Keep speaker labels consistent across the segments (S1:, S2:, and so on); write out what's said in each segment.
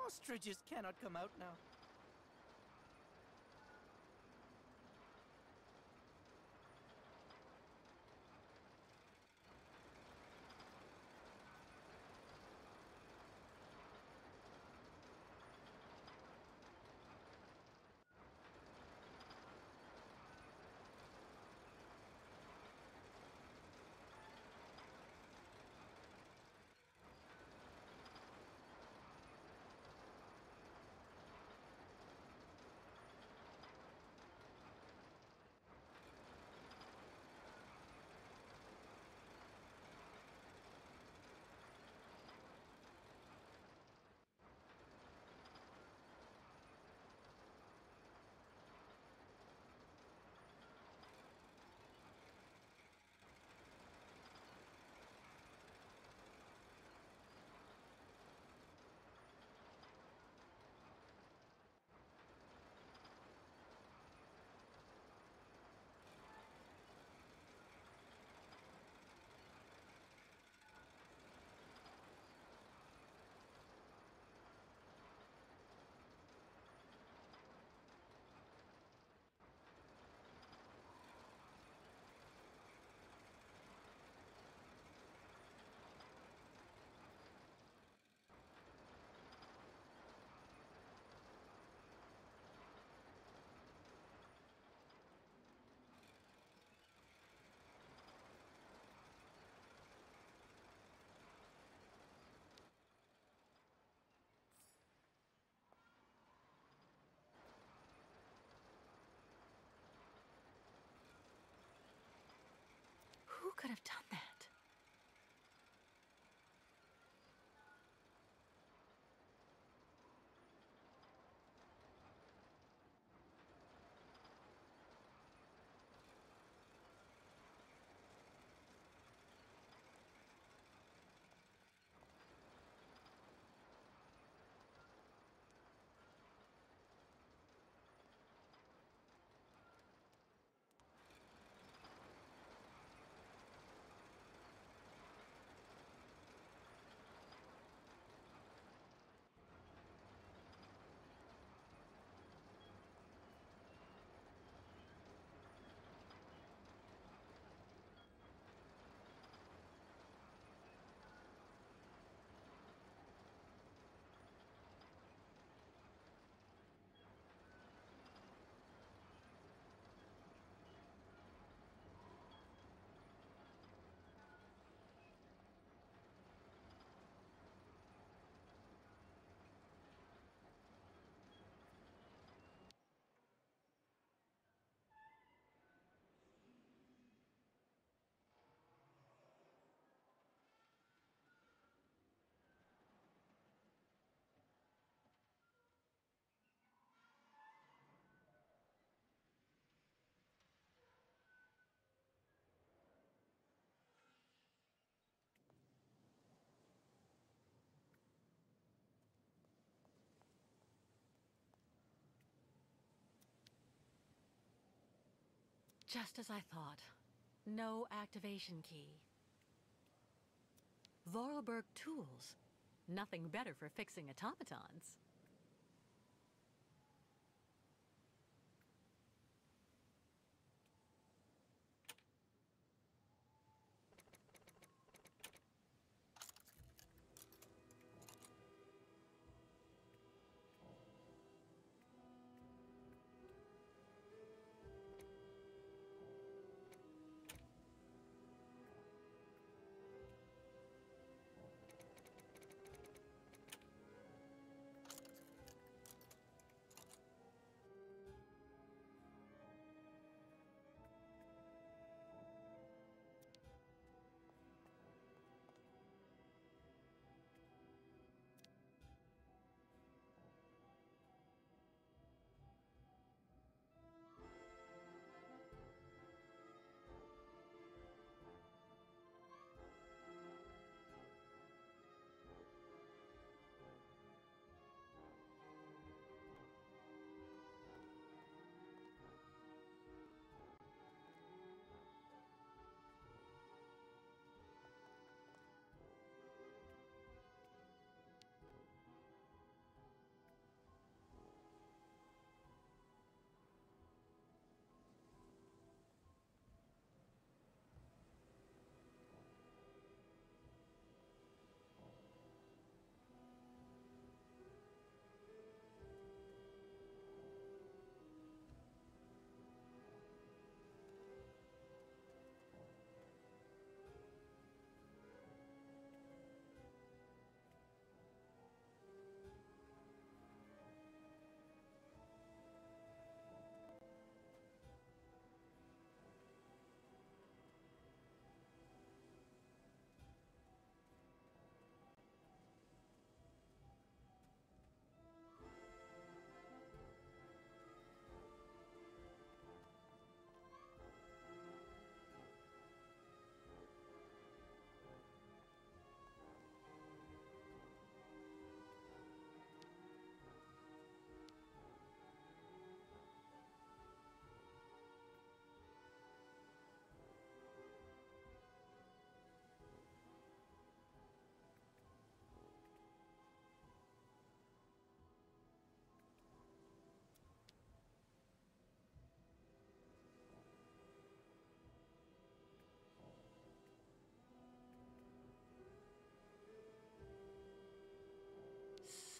S1: Ostriches cannot come out now.
S2: Who could have done that? Just as I thought. No activation key. Vorarlberg tools. Nothing better for fixing automatons.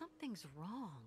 S2: Something's wrong.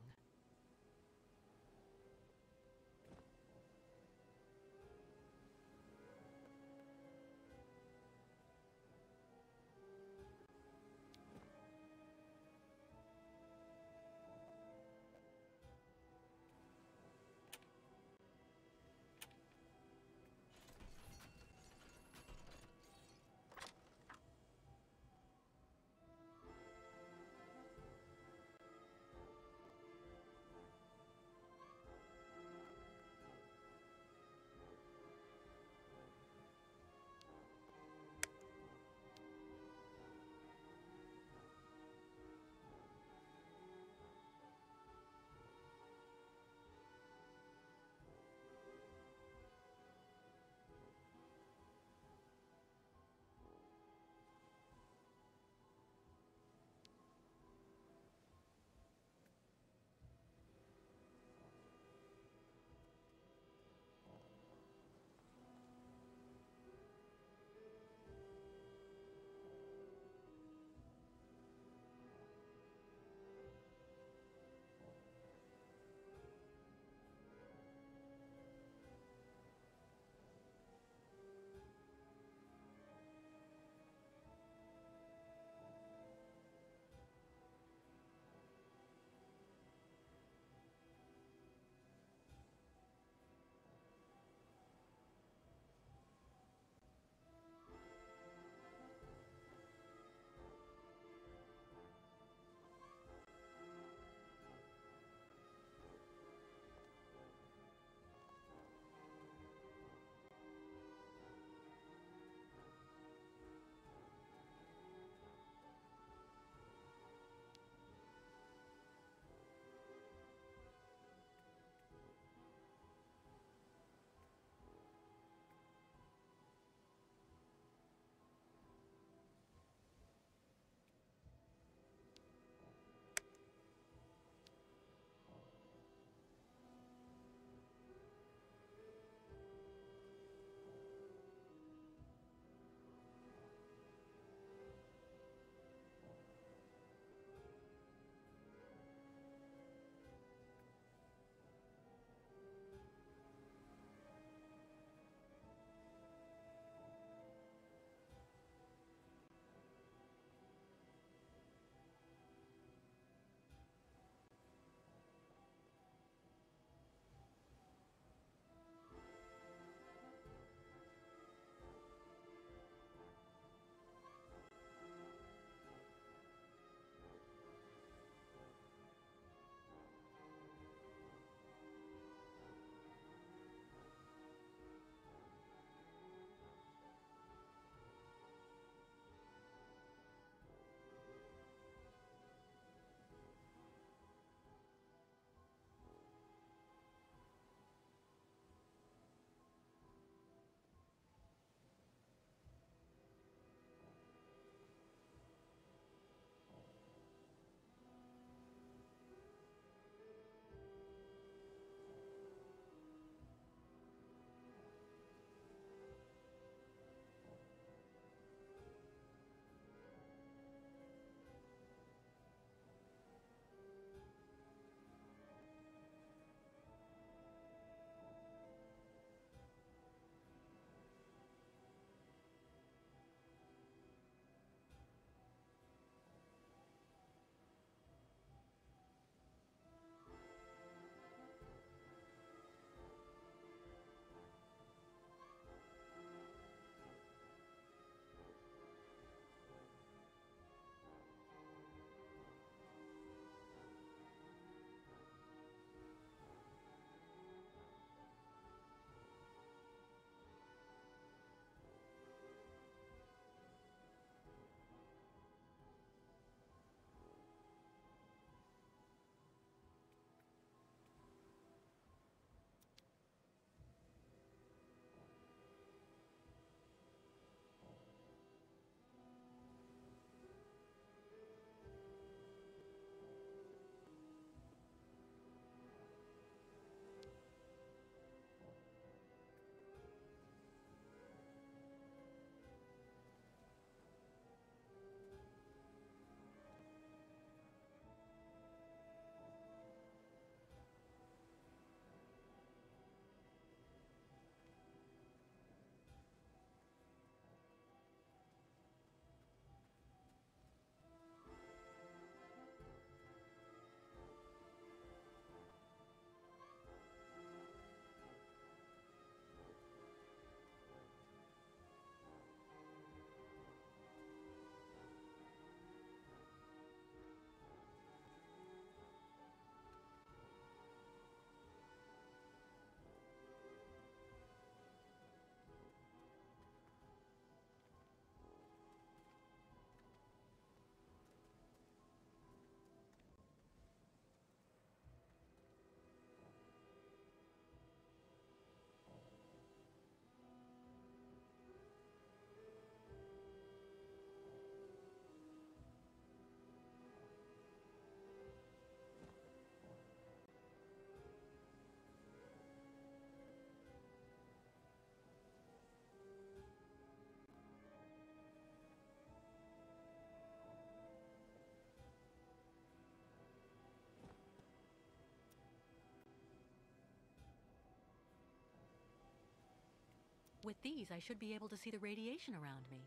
S2: With these, I should be able to see the radiation around me.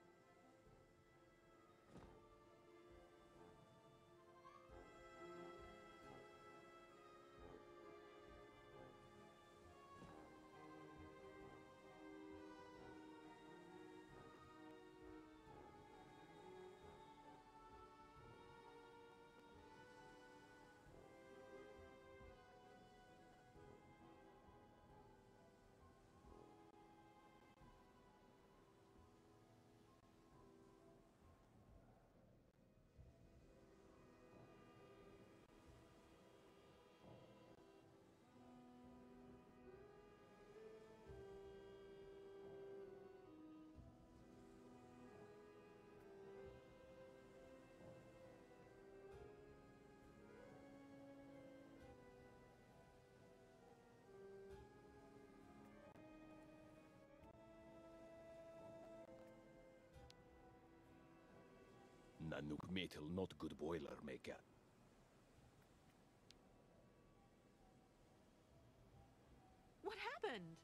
S3: Nanook metal not good boiler maker.
S2: What happened?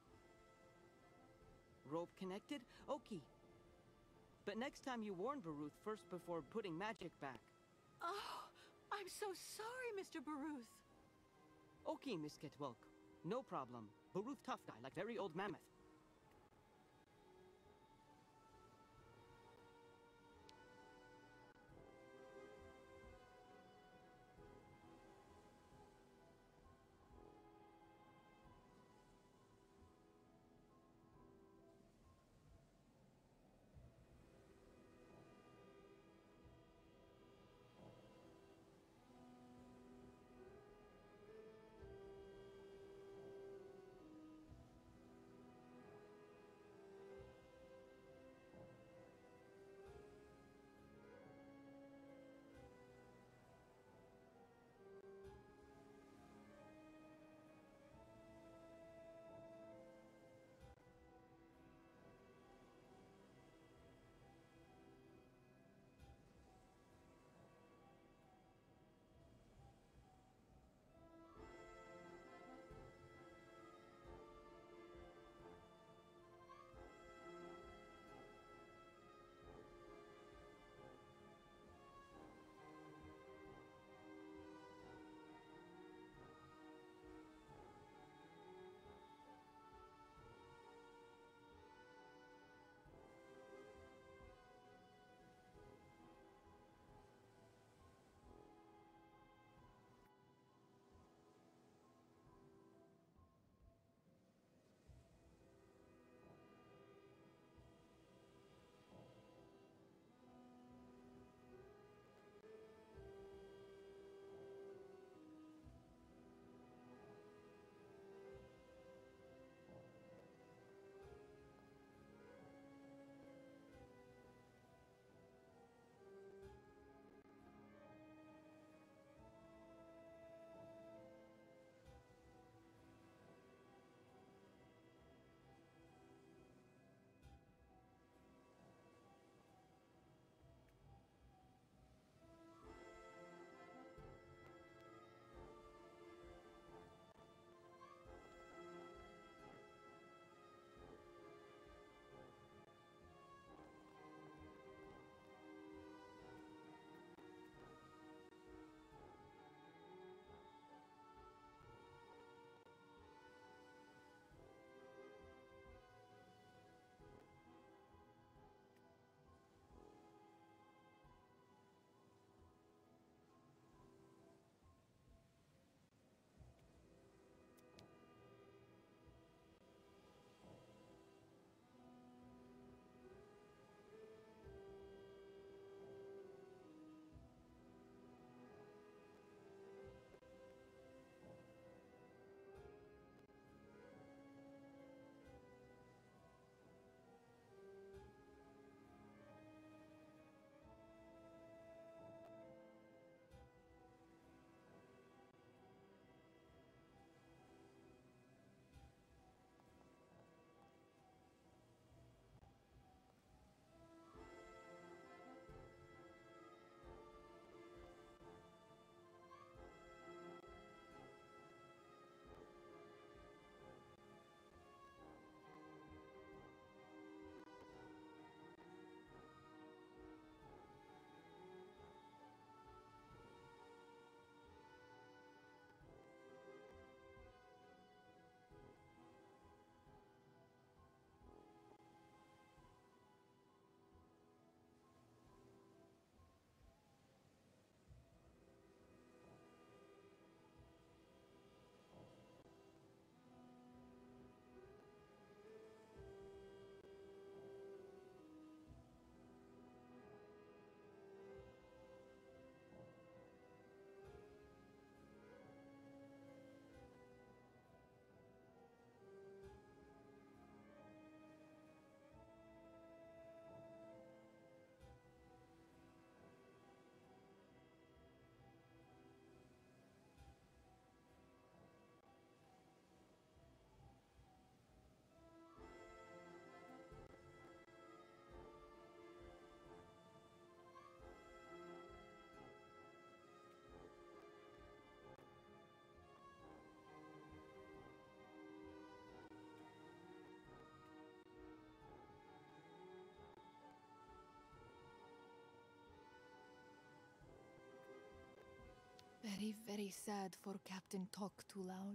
S1: Rope connected? Okay. But next time you warn Baruth first before putting magic back.
S2: Oh, I'm so sorry, Mr. Baruth.
S1: Okay, Miss Ketwelk. No problem. Baruth tough guy, like very old mammoth.
S4: Very, very sad for Captain Talk Too Loud.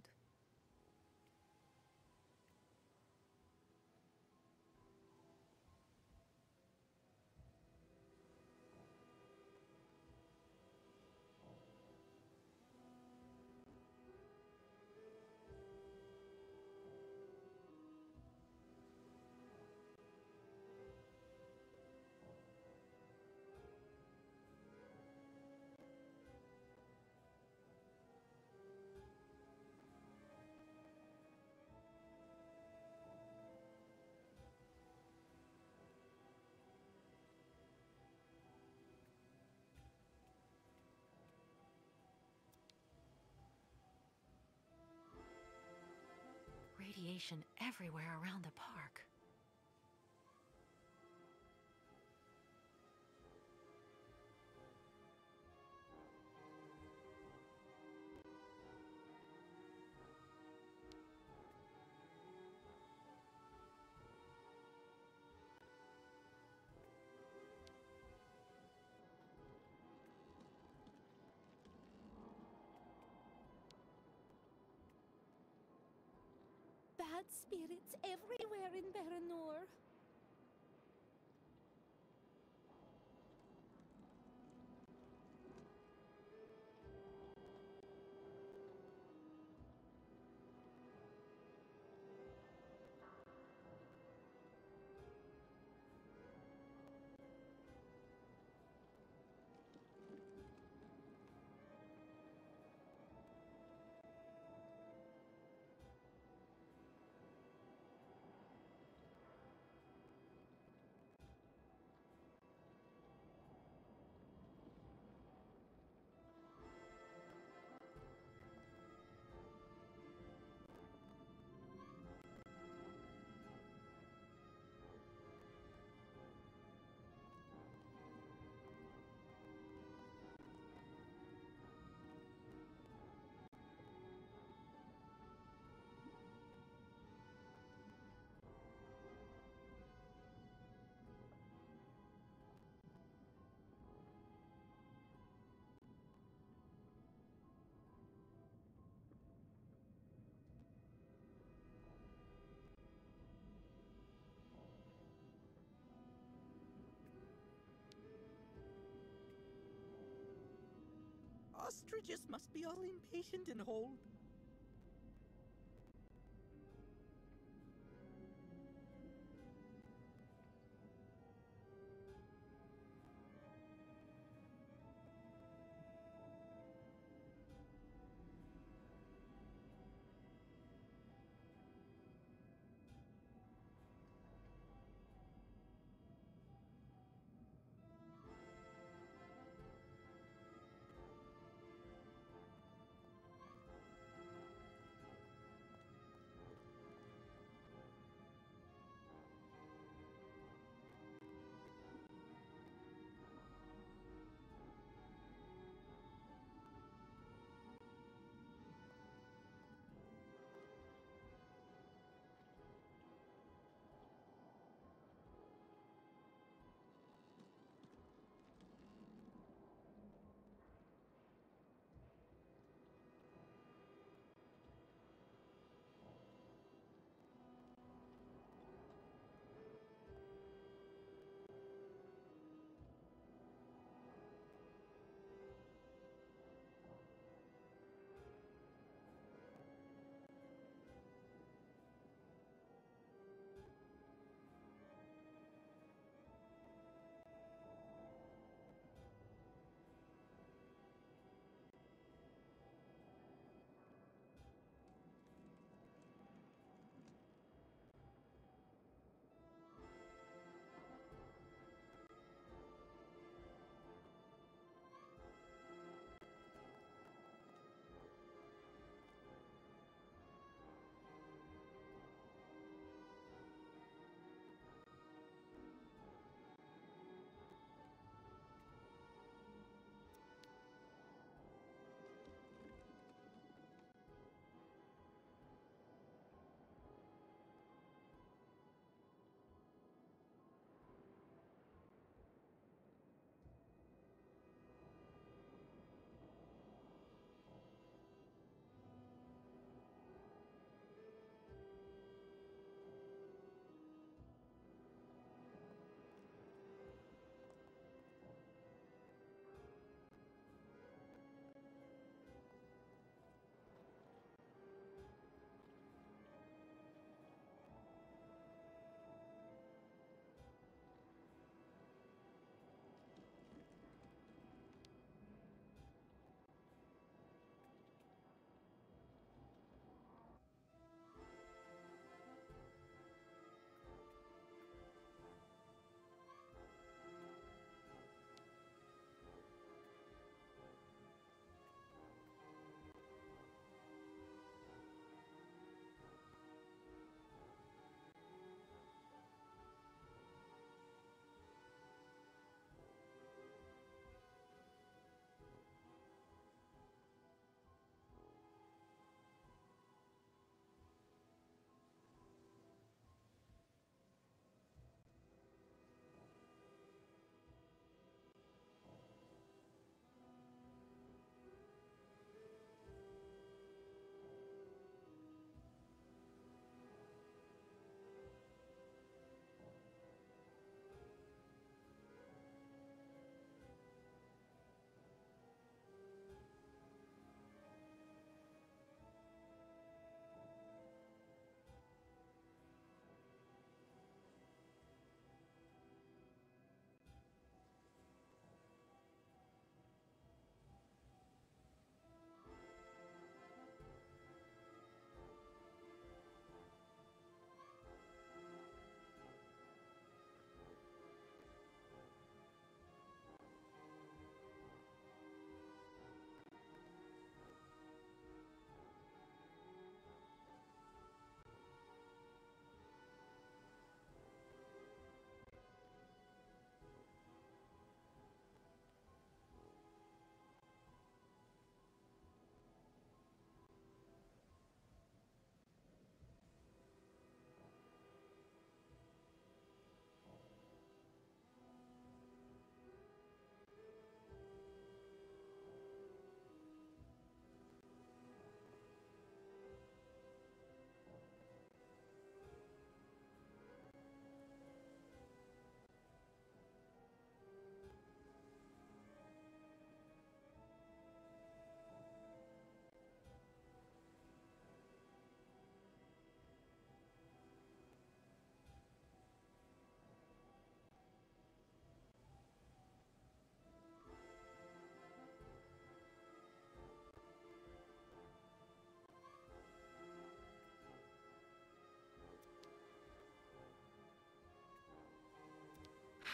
S2: Radiation everywhere around the park.
S5: Bad spirits everywhere in Baranor.
S6: Ostriches must be all impatient and hold.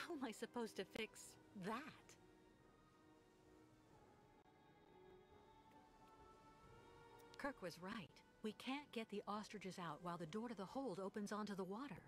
S2: How am I supposed to fix that? Kirk was right. We can't get the ostriches out while the door to the hold opens onto the water.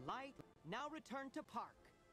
S1: Light, now return to park.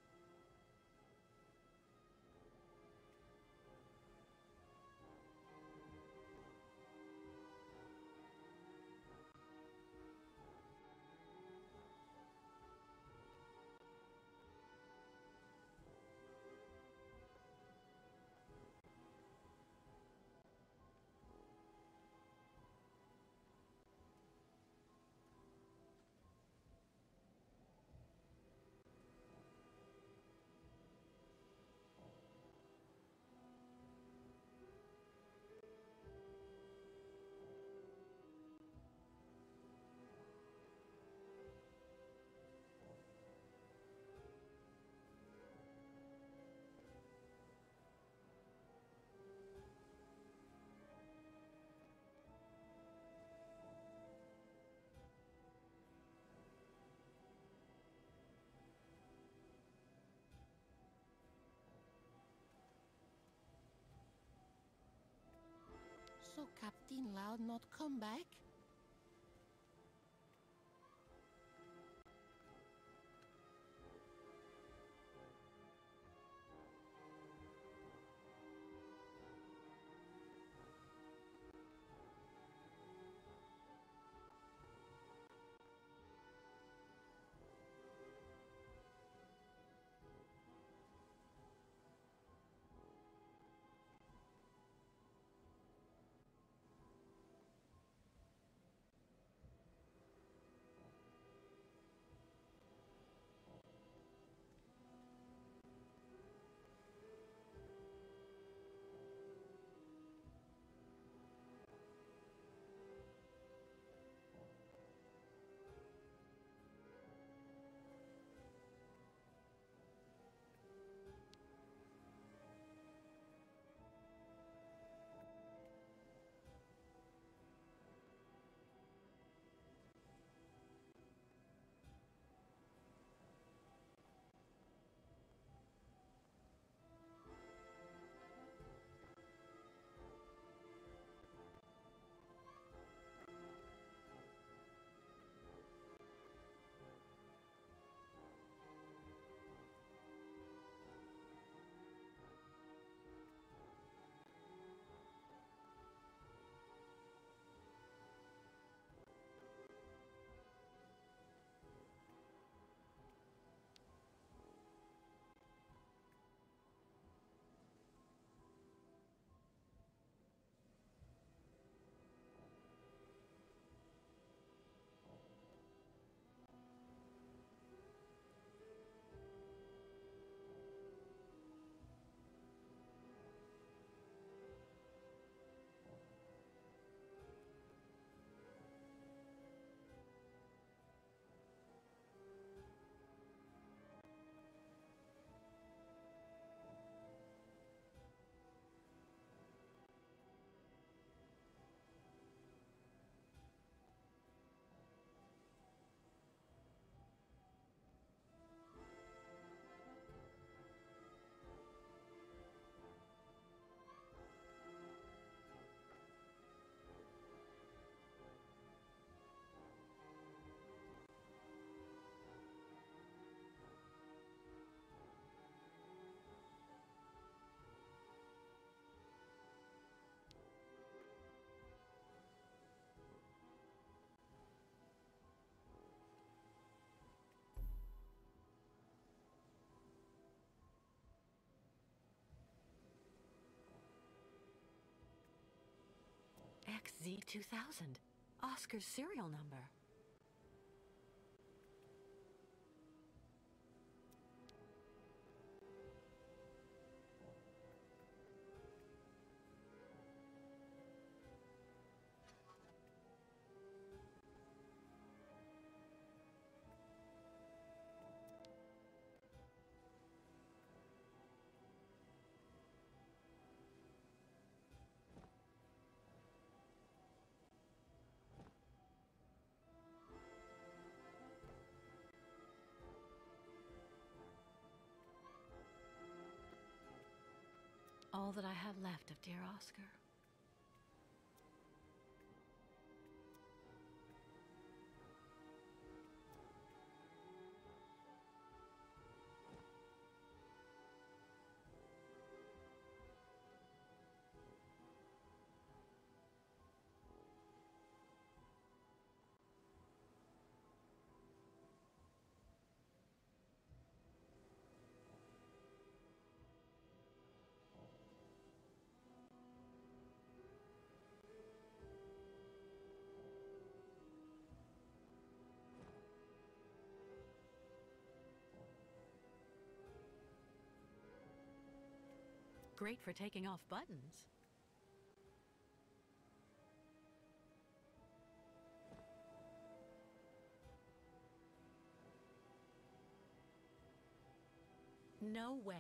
S7: So Captain Loud not come back?
S2: XZ2000. Oscar's serial number. All that I have left of dear Oscar. Great for taking off buttons. No way.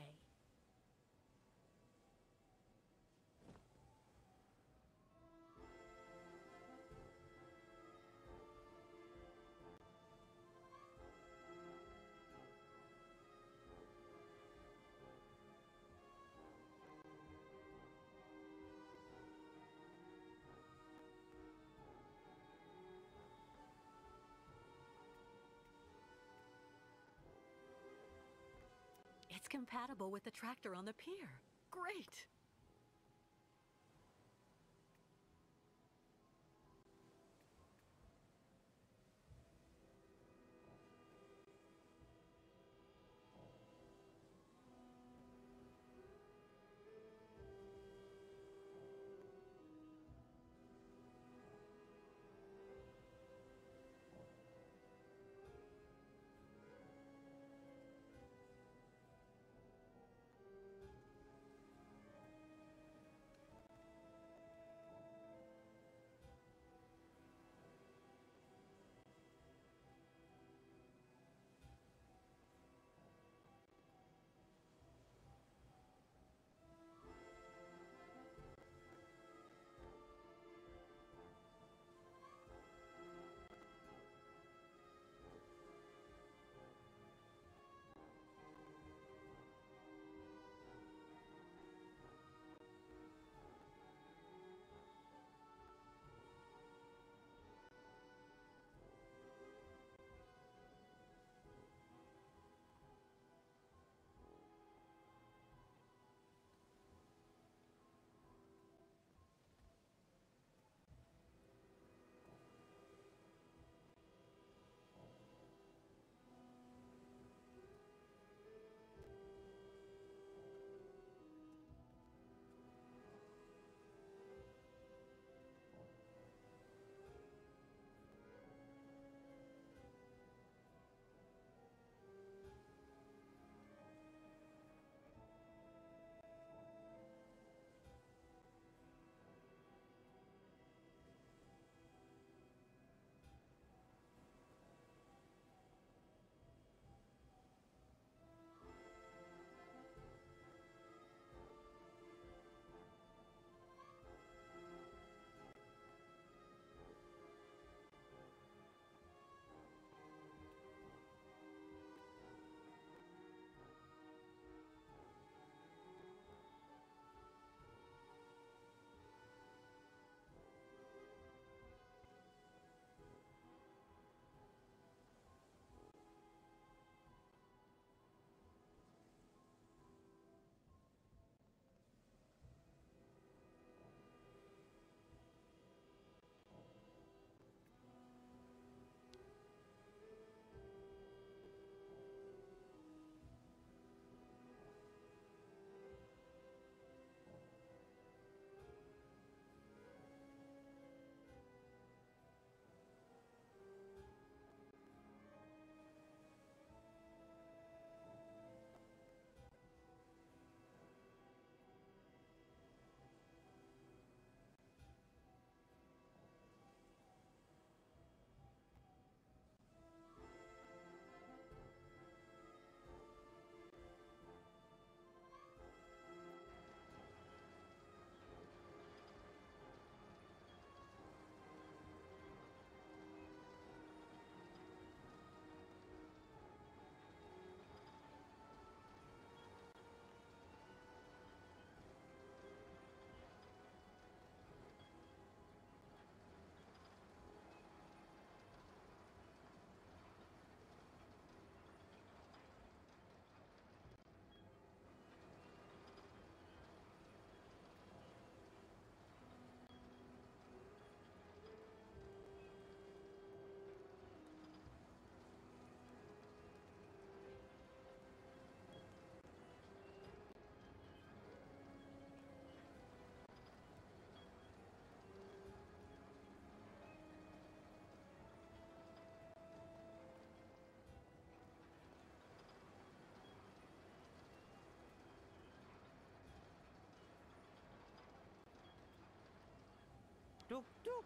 S2: It's compatible with the tractor on the pier. Great!
S6: Tuk tuk.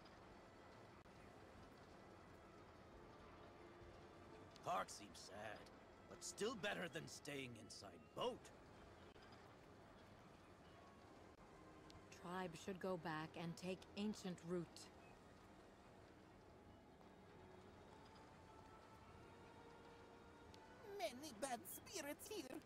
S8: Park seems sad, but still better than staying inside boat.
S2: Tribe should go back and take ancient root.
S7: Many bad spirits here.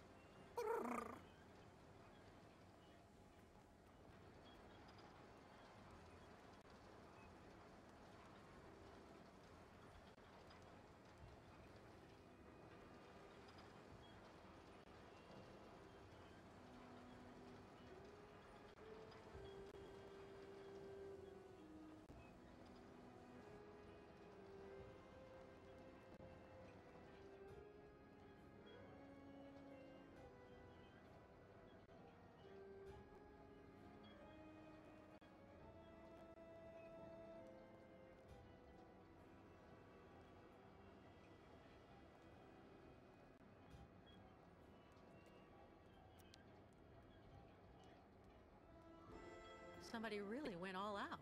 S2: Somebody really went all out.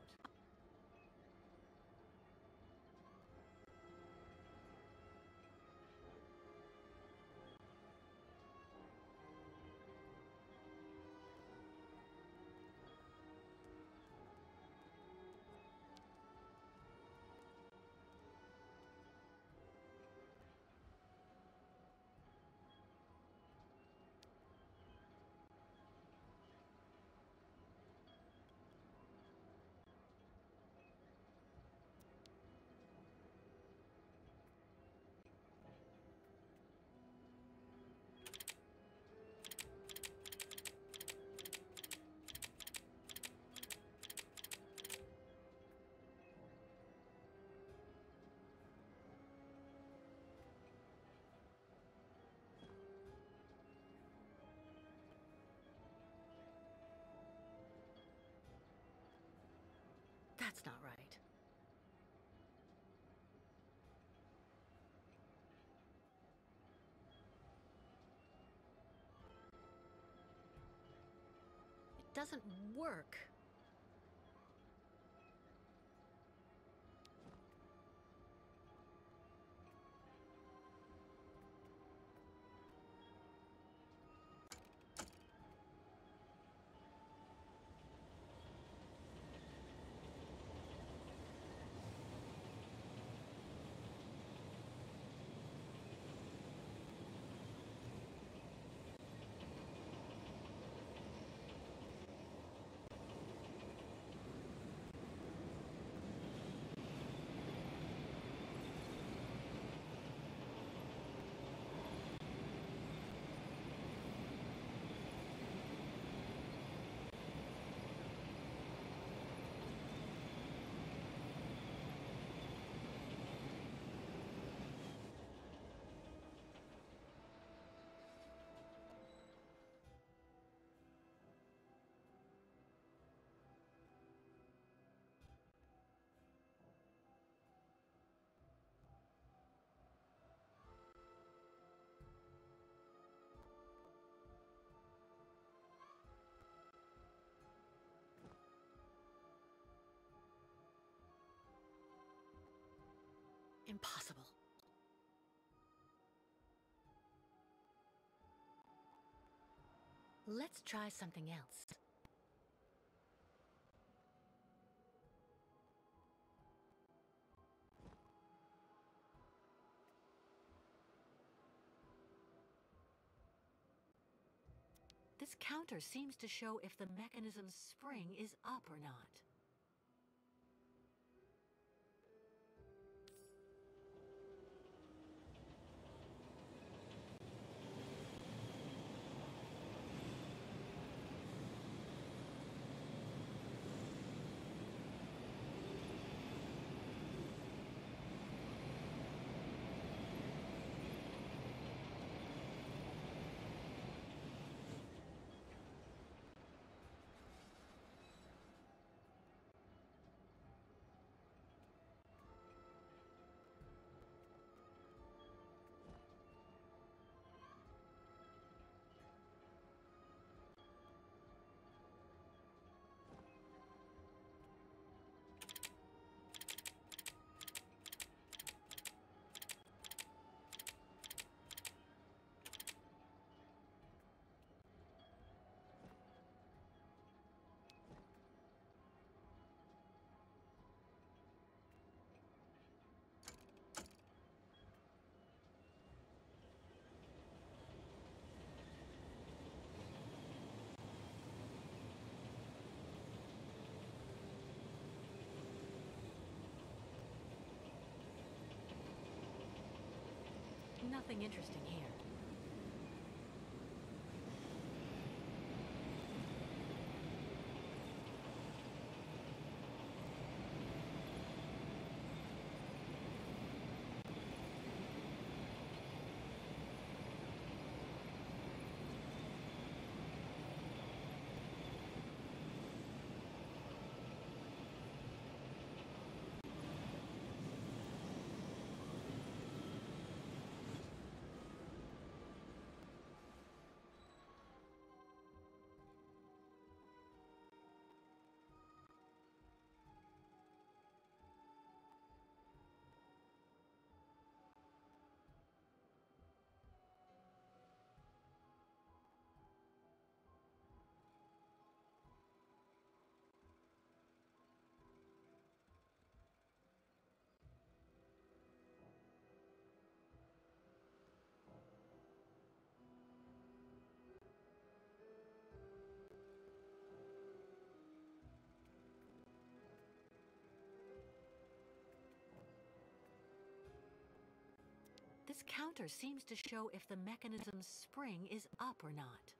S2: That's not right. It doesn't work. Impossible. Let's try something else. This counter seems to show if the mechanism's spring is up or not. nothing interesting here. This counter seems to show if the mechanism's spring is up or not.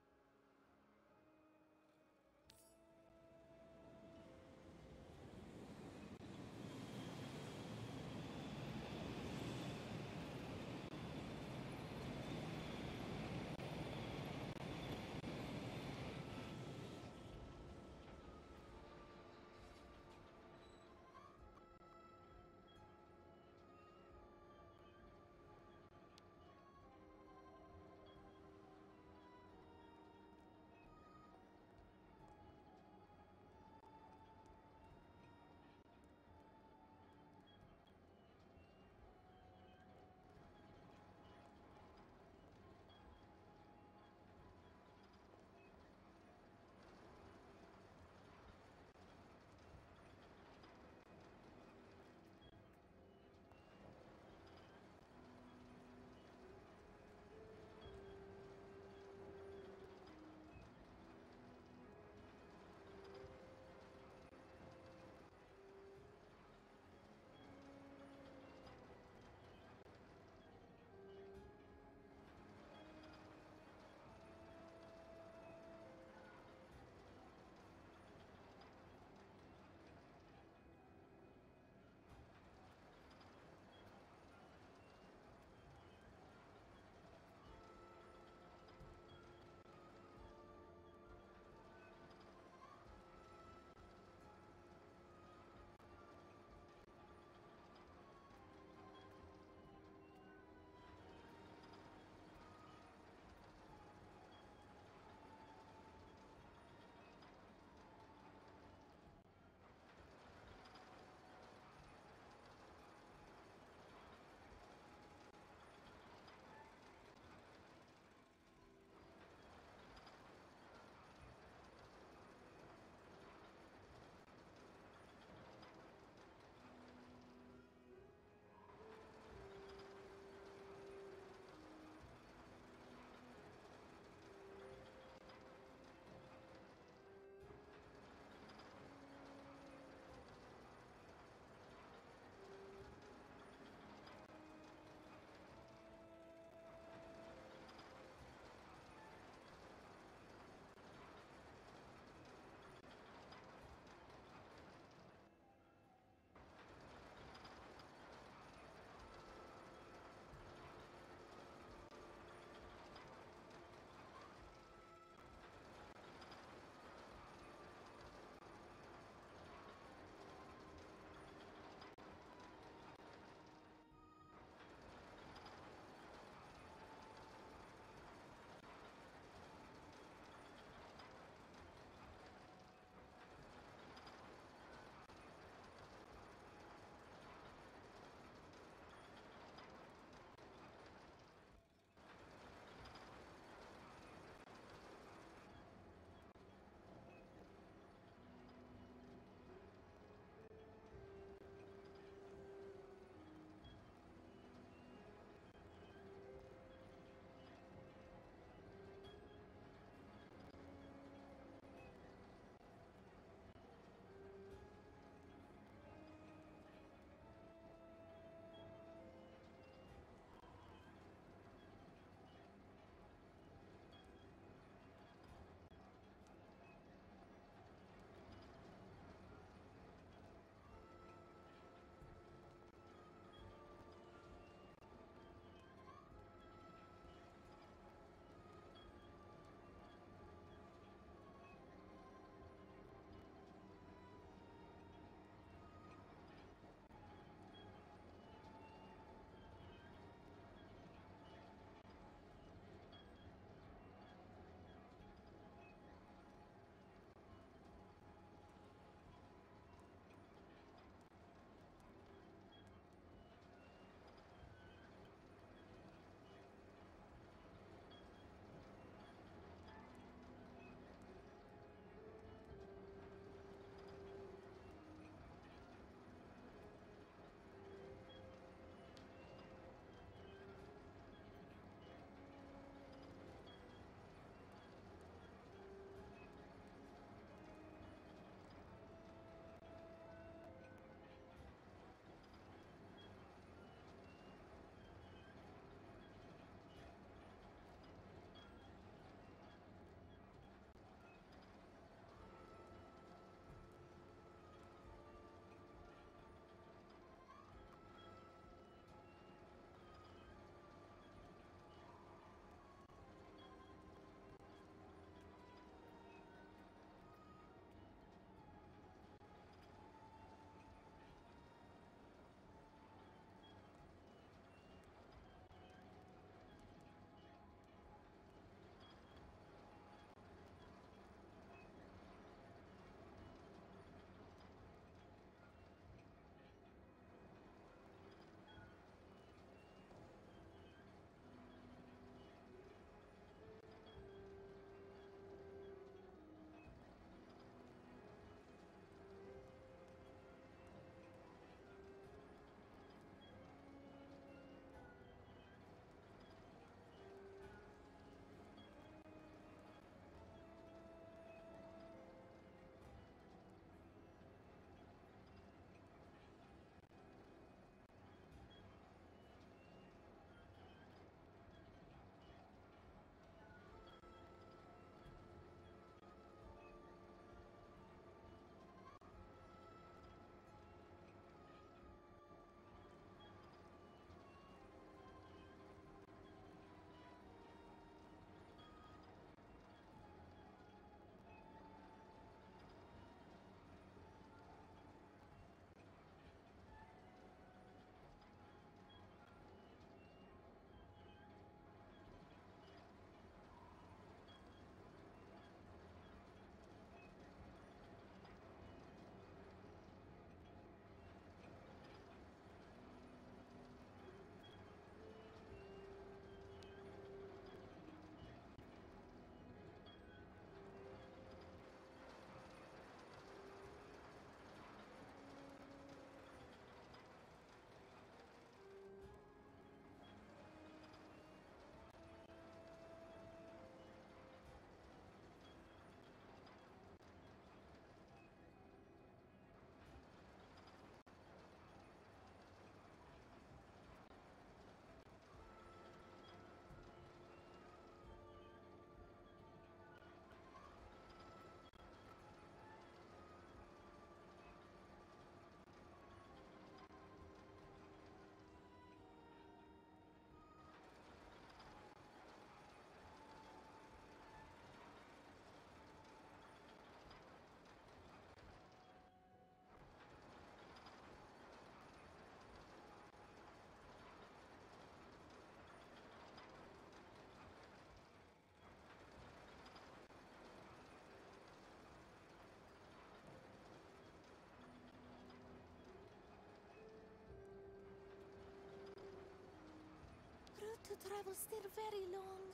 S5: To travel still very long.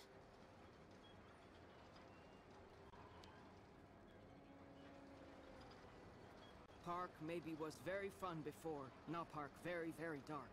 S1: Park maybe was very fun before. Now Park very, very dark.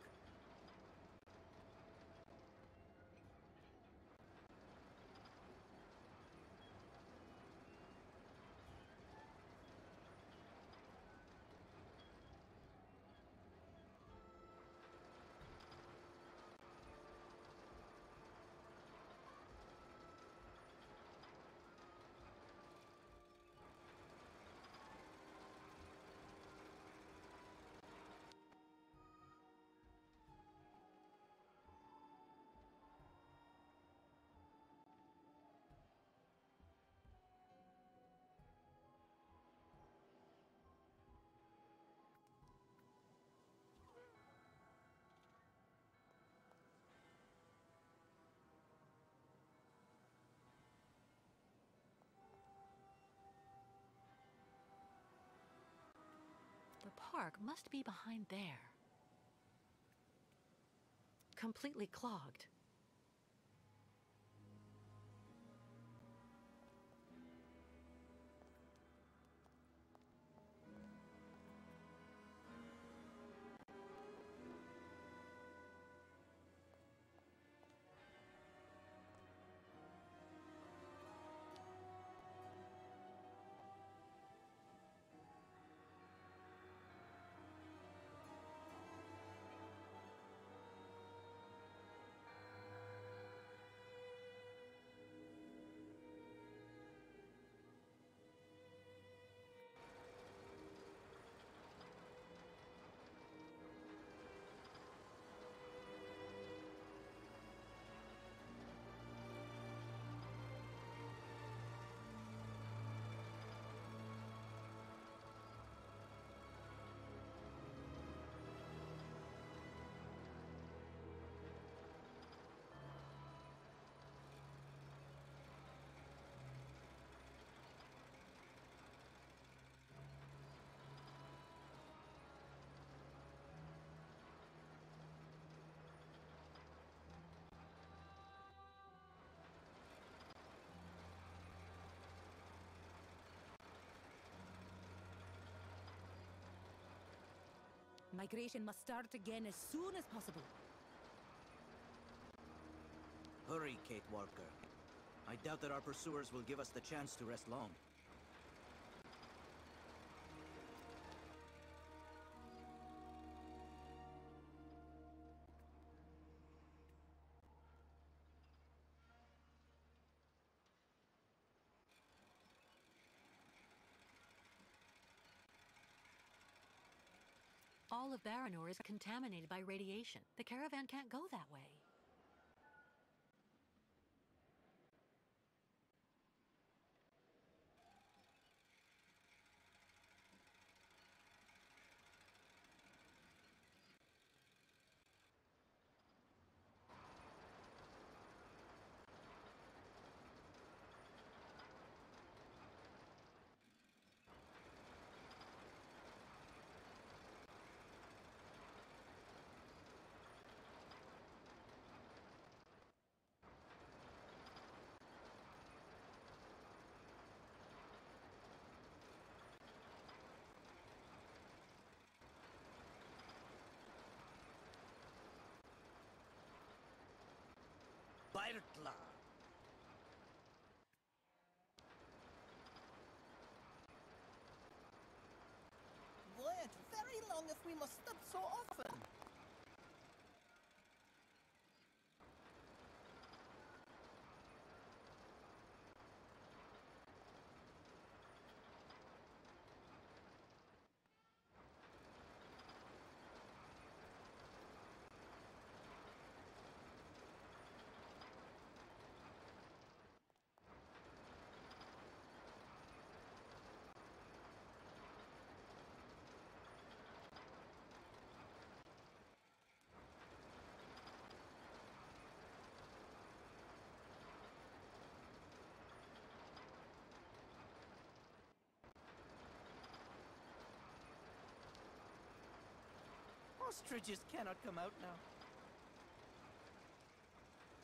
S2: The park must be behind there. Completely clogged.
S5: Migration must start again as soon as possible.
S8: Hurry, Kate Walker. I doubt that our pursuers will give us the chance to rest long.
S2: All of Baranor is contaminated by radiation. The caravan can't go that way.
S8: Bairtla!
S7: Wait very long if we must stop so often.
S6: Ostriches cannot come out now.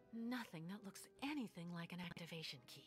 S2: Nothing that looks anything like an activation key.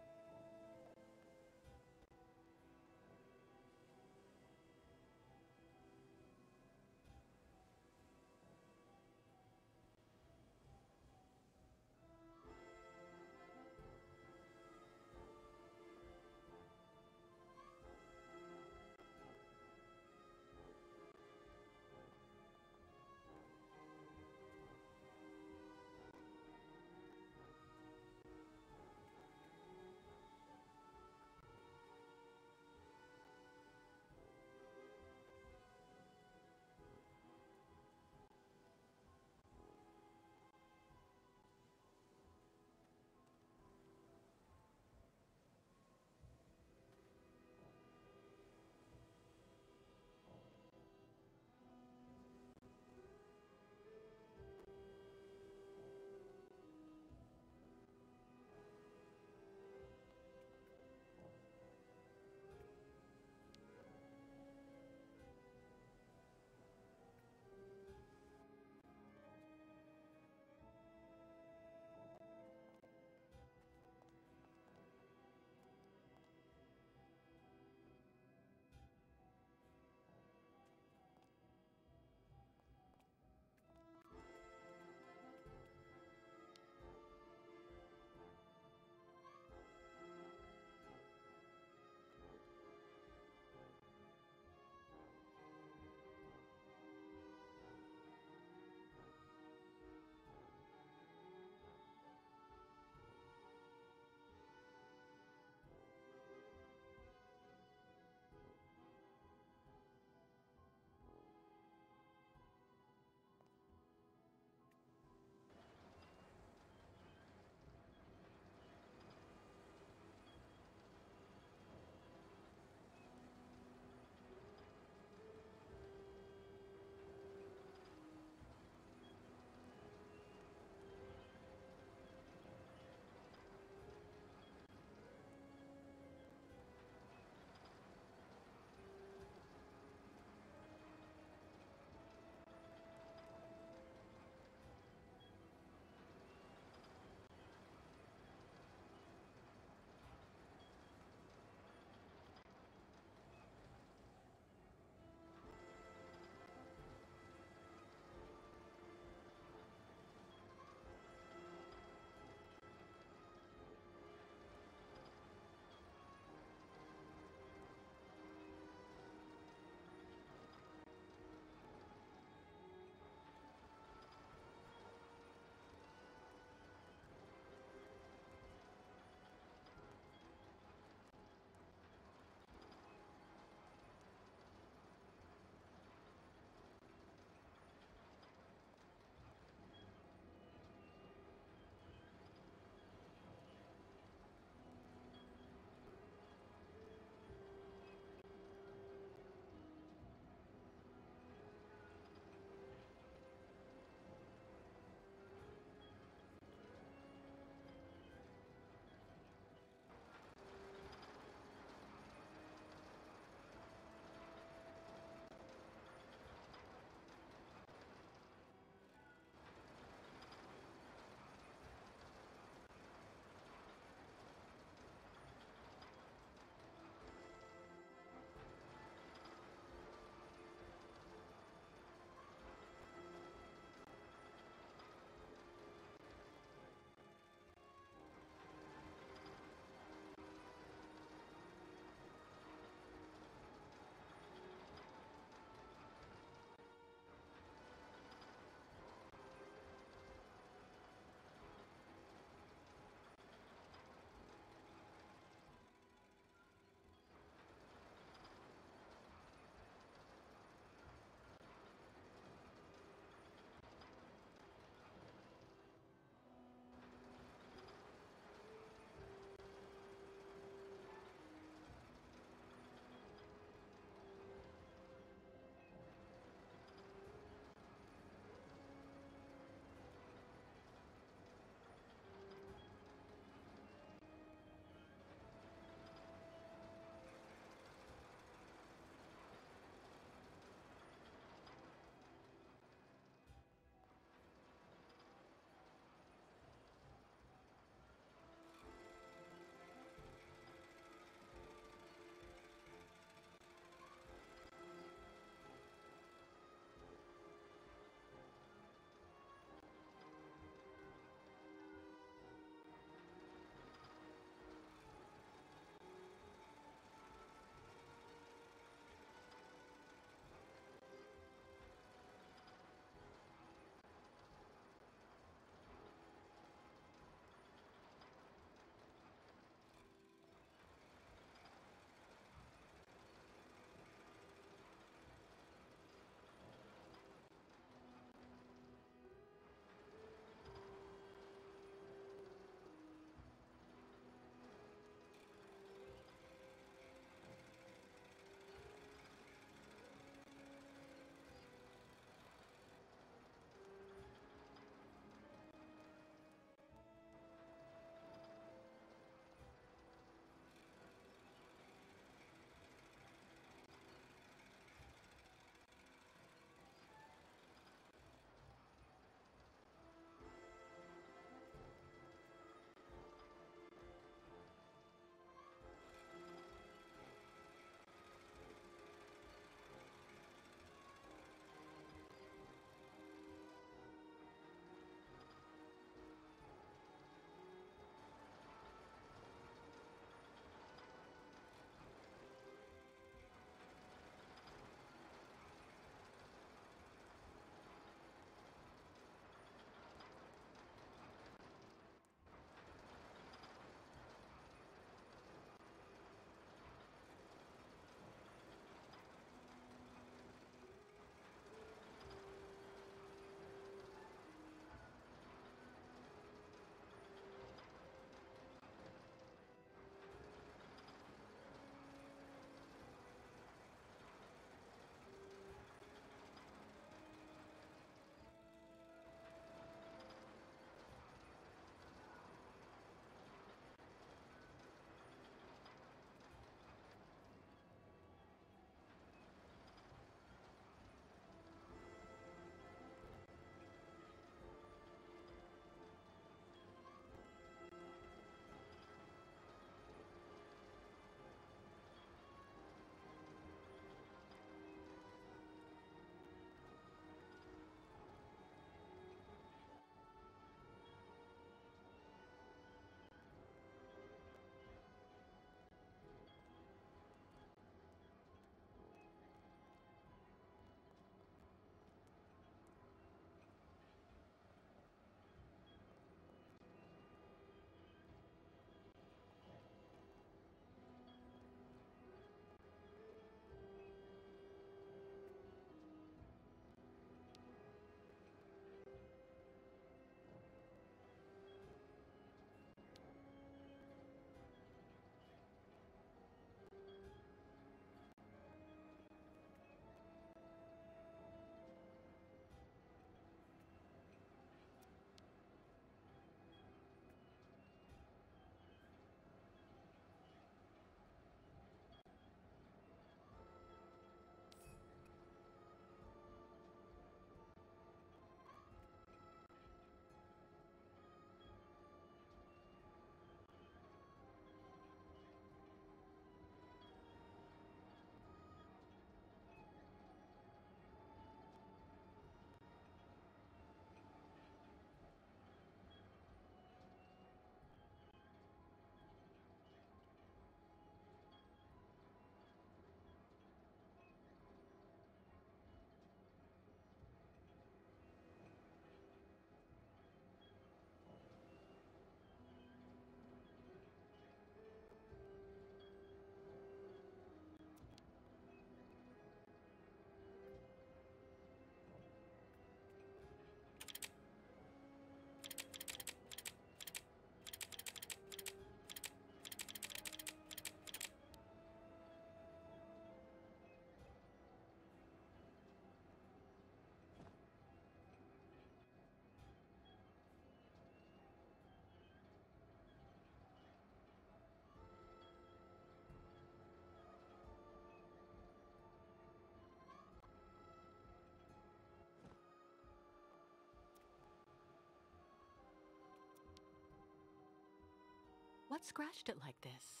S2: What scratched it like this?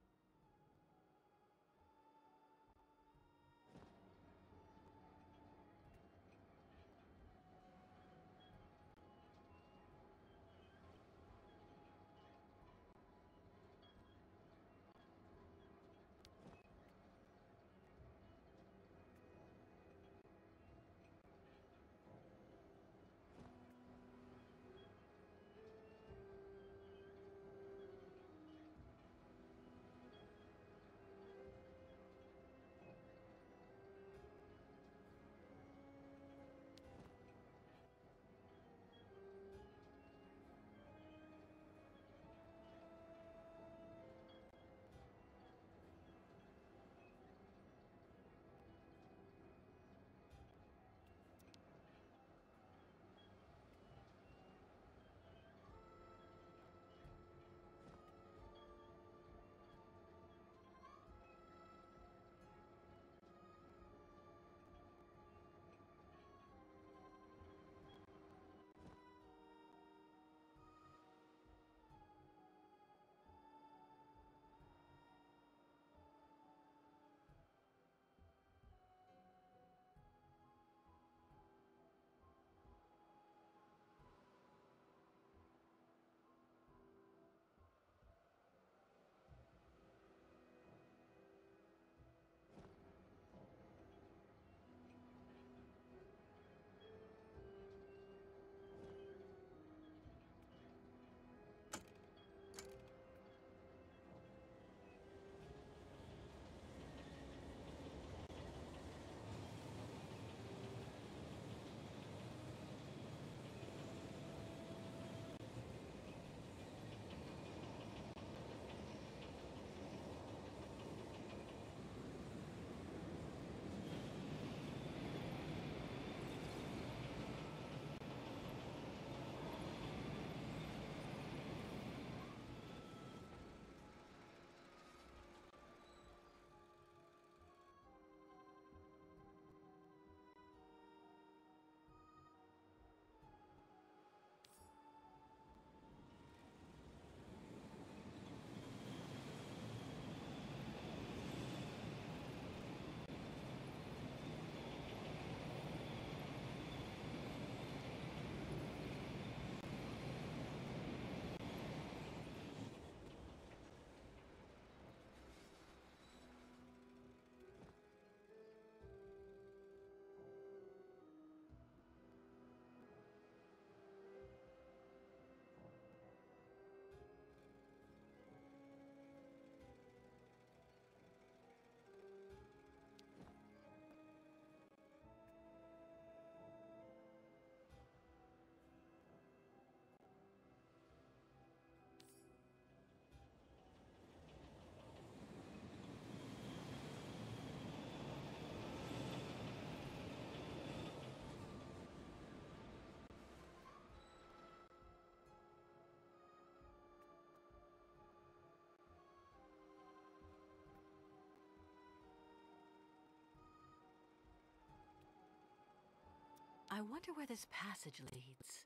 S2: I wonder where this passage leads.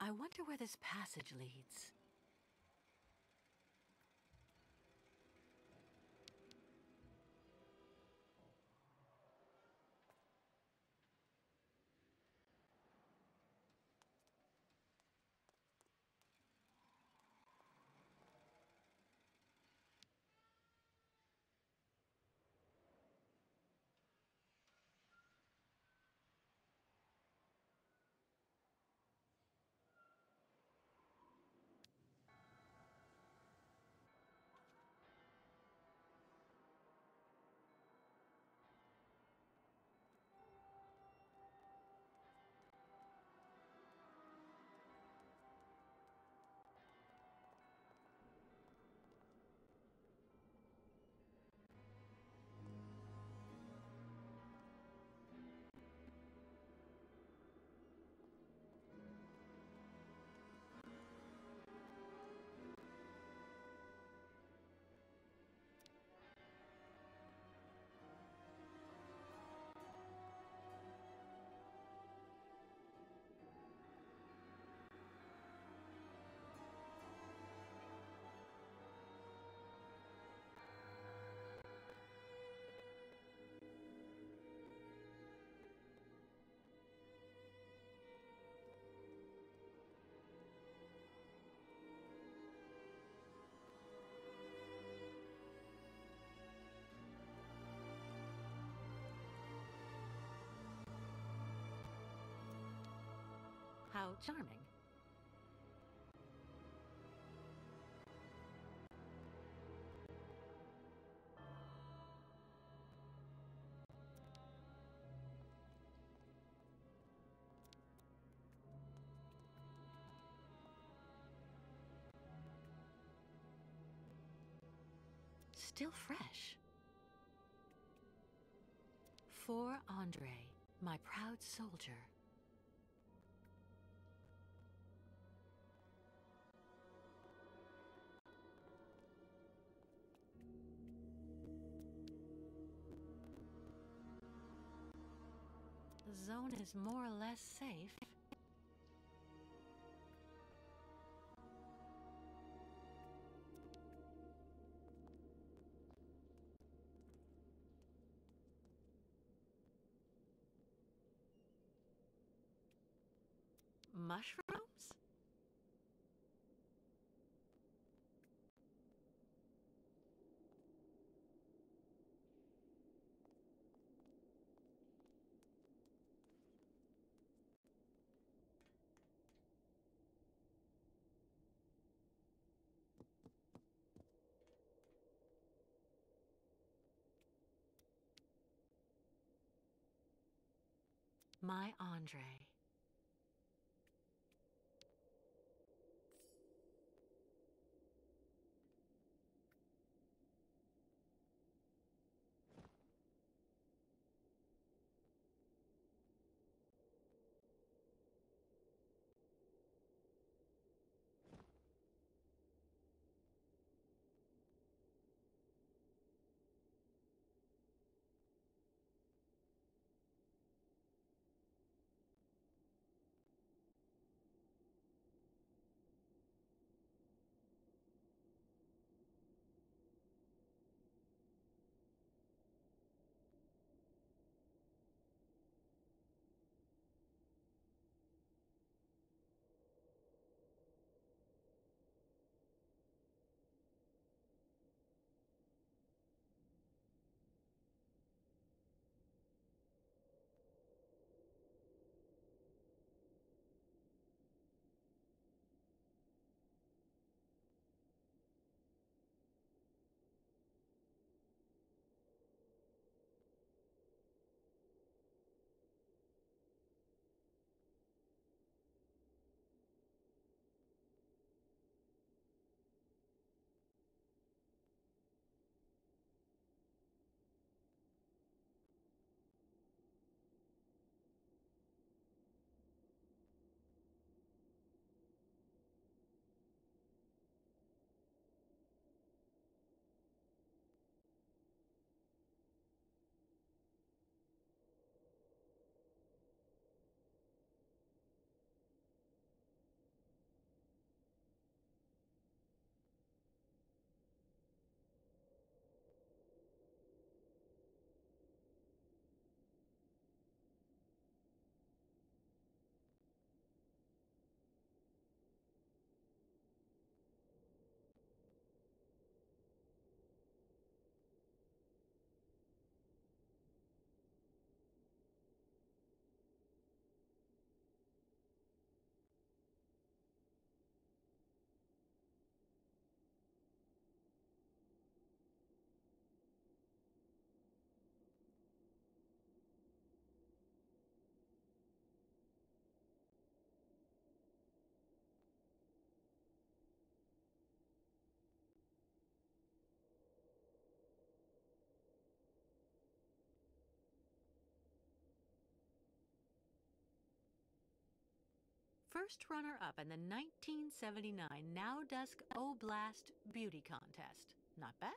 S2: I wonder where this passage leads. How charming. Still fresh. For Andre, my proud soldier. The zone is more or less safe. Mushrooms? My Andre. first runner-up in the 1979 Now Dusk Oblast Beauty Contest. Not bad.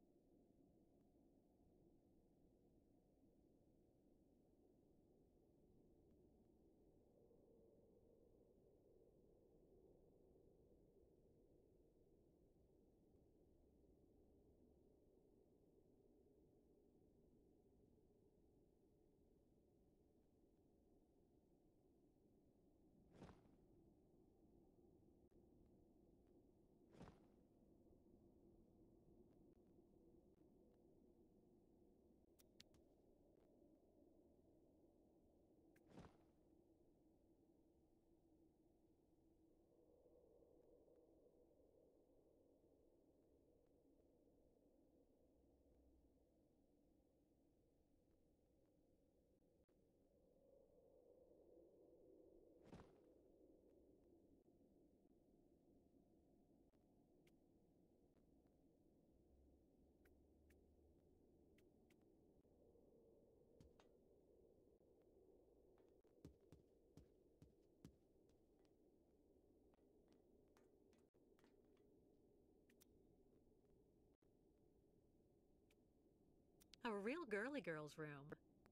S2: A real girly girl's room.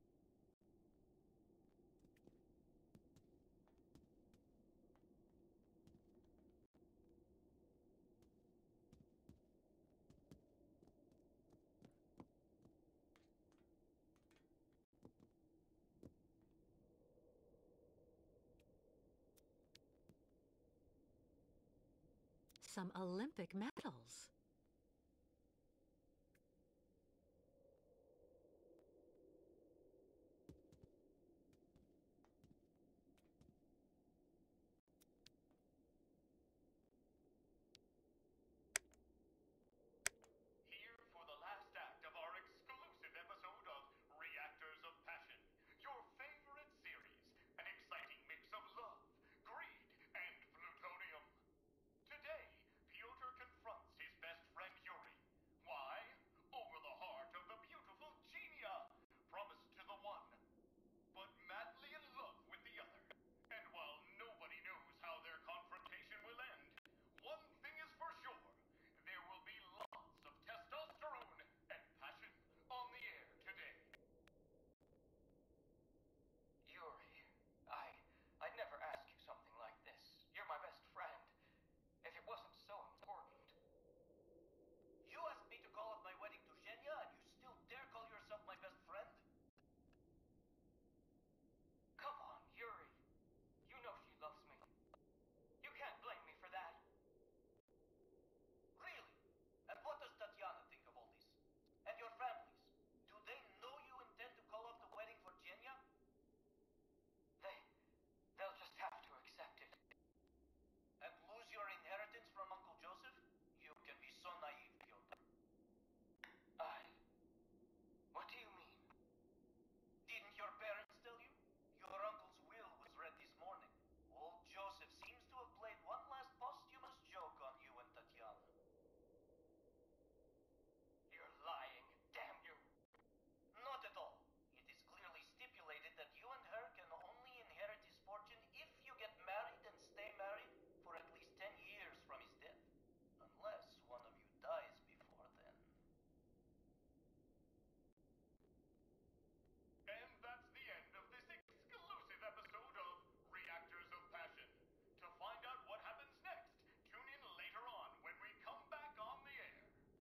S2: Some Olympic medals.
S9: Here for the last act of our exclusive episode of Reactors of Passion, your favorite series, an exciting mix of love, greed, and plutonium. Today, Pyotr confronts his best friend Yuri. Why? Over the heart of the beautiful Genia, promised to the one, but madly in love with the other. And while nobody knows how their confrontation will end, one thing is for sure. There will be lots of testosterone and passion on the air today.
S10: Yuri, I'd never ask you something like this. You're my best friend. If it wasn't so important.
S8: You asked me to call off my wedding to Zhenya, and you still dare call yourself my best friend?
S10: Come on, Yuri. You know she loves me. You can't blame me for that.
S8: Really? And what does Tatiana think of all this? And your families? Do they know you intend to call off the wedding for Zhenya?
S10: They'll just have to accept it.
S8: And lose your inheritance from Uncle Joseph? You can be so naive, Pyotr.
S10: What do you mean?
S8: Didn't your parents tell you? Your uncle's will was read this morning. Old Joseph seems to have played one last posthumous joke on you and Tatiana.
S10: You're lying. Damn you.
S8: Not at all. It is clearly stipulated that you and her can only inherit his fortune if you get married and stay married for at least 10 years from his death. Unless one of you dies before then.
S9: And that's the end of this exclusive episode of Reactors of Passion. To find out what happens next, tune in later on when we come back on the air.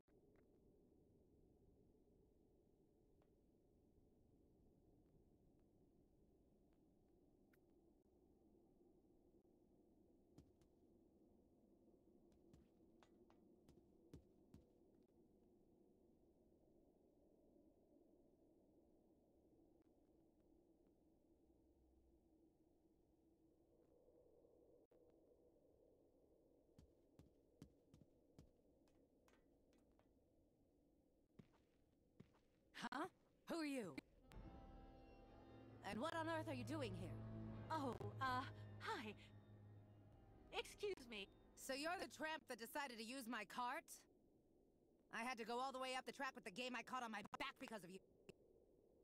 S5: Huh? Who are you? And what on earth are you doing here?
S2: Oh, hi. Excuse me.
S5: So you're the tramp that decided to use my cart? I had to go all the way up the track with the game I caught on my back because of you.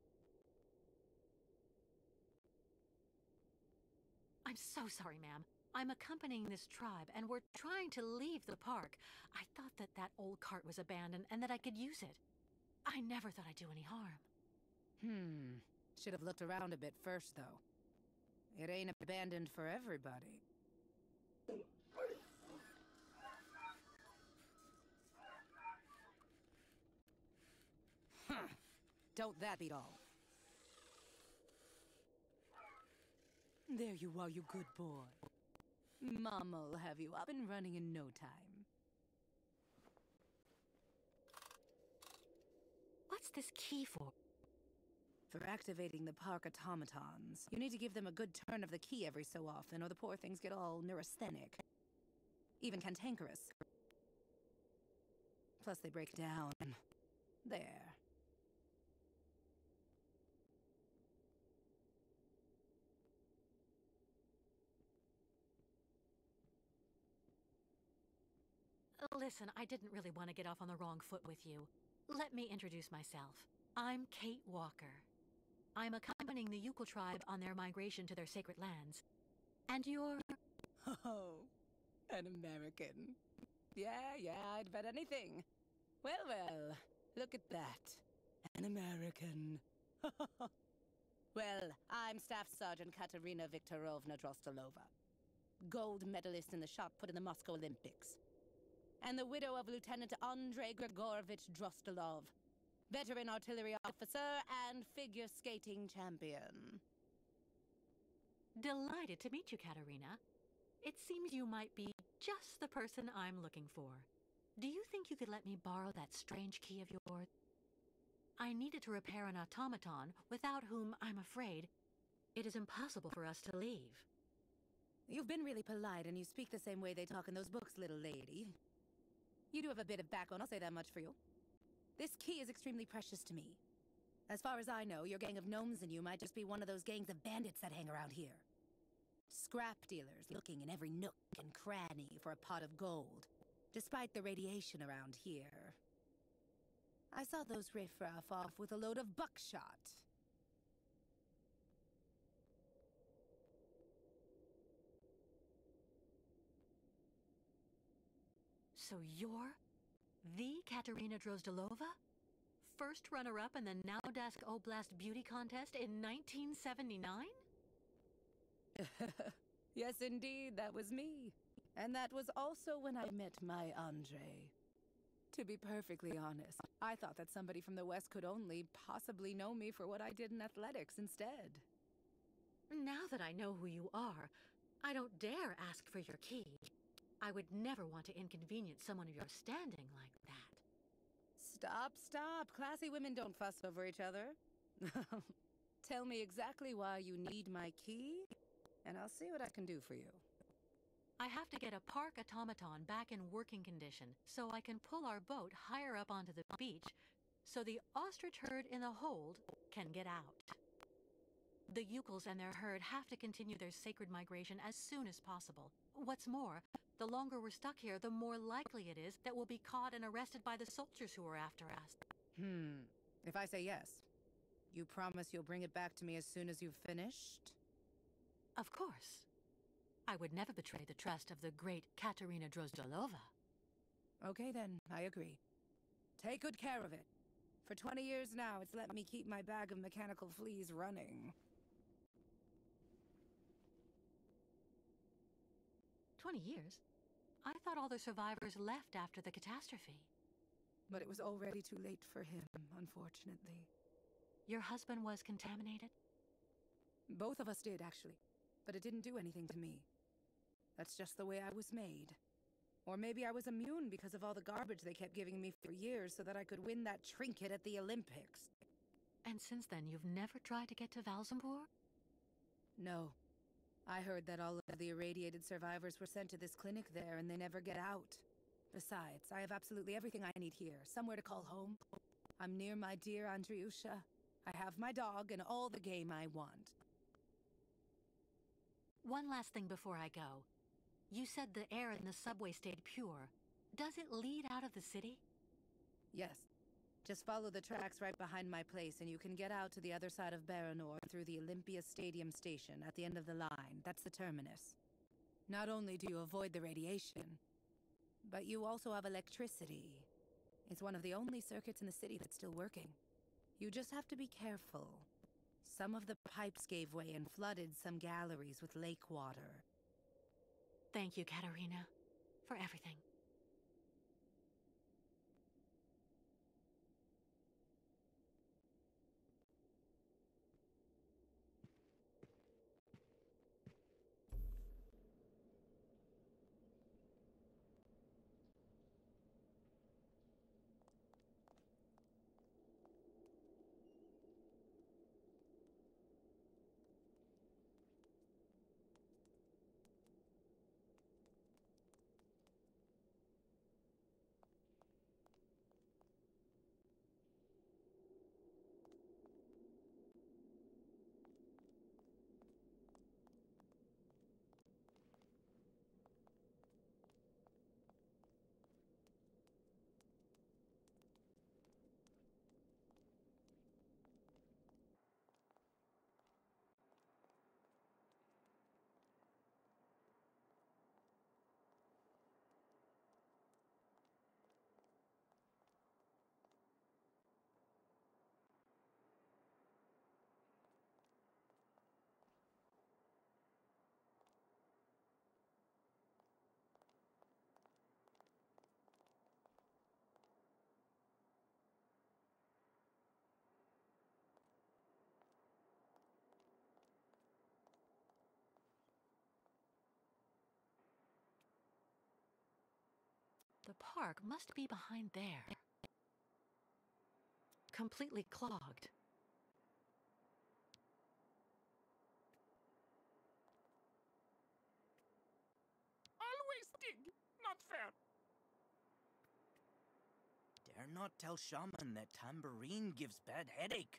S2: I'm so sorry, ma'am. I'm accompanying this tribe, and we're trying to leave the park. I thought that that old cart was abandoned and that I could use it. I never thought I'd do any harm.
S5: Should have looked around a bit first, though. It ain't abandoned for everybody. Don't that beat all? There you are, you good boy. Mom'll have you up and running in no time.
S2: What's this key for?
S5: For activating the park automatons, you need to give them a good turn of the key every so often, or the poor things get all neurasthenic. Even cantankerous. Plus they break down. There.
S2: Listen, I didn't really want to get off on the wrong foot with you. Let me introduce myself. I'm Kate Walker. I'm accompanying the Yukul tribe on their migration to their sacred lands. And you're...
S5: Oh, an American. Yeah, I'd bet anything. Well, look at that. An American. Well, I'm Staff Sergeant Katerina Viktorovna Drostelova. Gold medalist in the shot put in the Moscow Olympics. And the widow of Lieutenant Andrei Grigorovich Drostelov, veteran artillery officer and figure skating champion.
S2: Delighted to meet you, Katerina. It seems you might be just the person I'm looking for. Do you think you could let me borrow that strange key of yours? I needed to repair an automaton, without whom, I'm afraid, it is impossible for us to leave.
S5: You've been really polite, and you speak the same way they talk in those books, little lady. You do have a bit of backbone, I'll say that much for you. This key is extremely precious to me. As far as I know, your gang of gnomes and you might just be one of those gangs of bandits that hang around here. Scrap dealers looking in every nook and cranny for a pot of gold, despite the radiation around here. I saw those riffraff off with a load of buckshot.
S2: So you're the Katerina Drozdelova? First runner-up in the Naudask Oblast Beauty Contest in 1979?
S5: Yes, indeed, that was me. And that was also when I met my Andre. To be perfectly honest, I thought that somebody from the West could only possibly know me for what I did in athletics instead.
S2: Now that I know who you are, I don't dare ask for your key. I would never want to inconvenience someone of your standing like that.
S5: Stop. Classy women don't fuss over each other. Tell me exactly why you need my key, and I'll see what I can do for you.
S2: I have to get a park automaton back in working condition so I can pull our boat higher up onto the beach so the ostrich herd in the hold can get out. The Yukuls and their herd have to continue their sacred migration as soon as possible. What's more, the longer we're stuck here, the more likely it is that we'll be caught and arrested by the soldiers who are after us.
S5: If I say yes, you promise you'll bring it back to me as soon as you've finished?
S2: Of course. I would never betray the trust of the great Katerina Drozdelova.
S5: Okay then, I agree. Take good care of it. For 20 years now, it's let me keep my bag of mechanical fleas running.
S2: 20 years? I thought all the survivors left after the catastrophe.
S5: But it was already too late for him, unfortunately.
S2: Your husband was contaminated?
S5: Both of us did, actually. But it didn't do anything to me. That's just the way I was made. Or maybe I was immune because of all the garbage they kept giving me for years so that I could win that trinket at the Olympics.
S2: And since then, you've never tried to get to Valzambur?
S5: No. I heard that all of the irradiated survivors were sent to this clinic there and they never get out. Besides, I have absolutely everything I need here. Somewhere to call home. I'm near my dear Andriusha. I have my dog and all the game I want.
S2: One last thing before I go. You said the air in the subway stayed pure. Does it lead out of the city?
S5: Yes. Just follow the tracks right behind my place and you can get out to the other side of Baranor through the Olympia Stadium station at the end of the line. That's the terminus. Not only do you avoid the radiation, but you also have electricity. It's one of the only circuits in the city that's still working. You just have to be careful. Some of the pipes gave way and flooded some galleries with lake water.
S2: Thank you, Katerina, for everything. The park must be behind there. Completely clogged.
S6: Always dig. Not fair.
S7: Dare not tell Shaman that tambourine gives bad headache.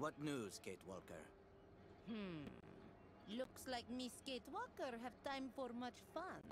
S11: What news, Kate Walker?
S5: Looks like Miss Kate Walker have time for much fun.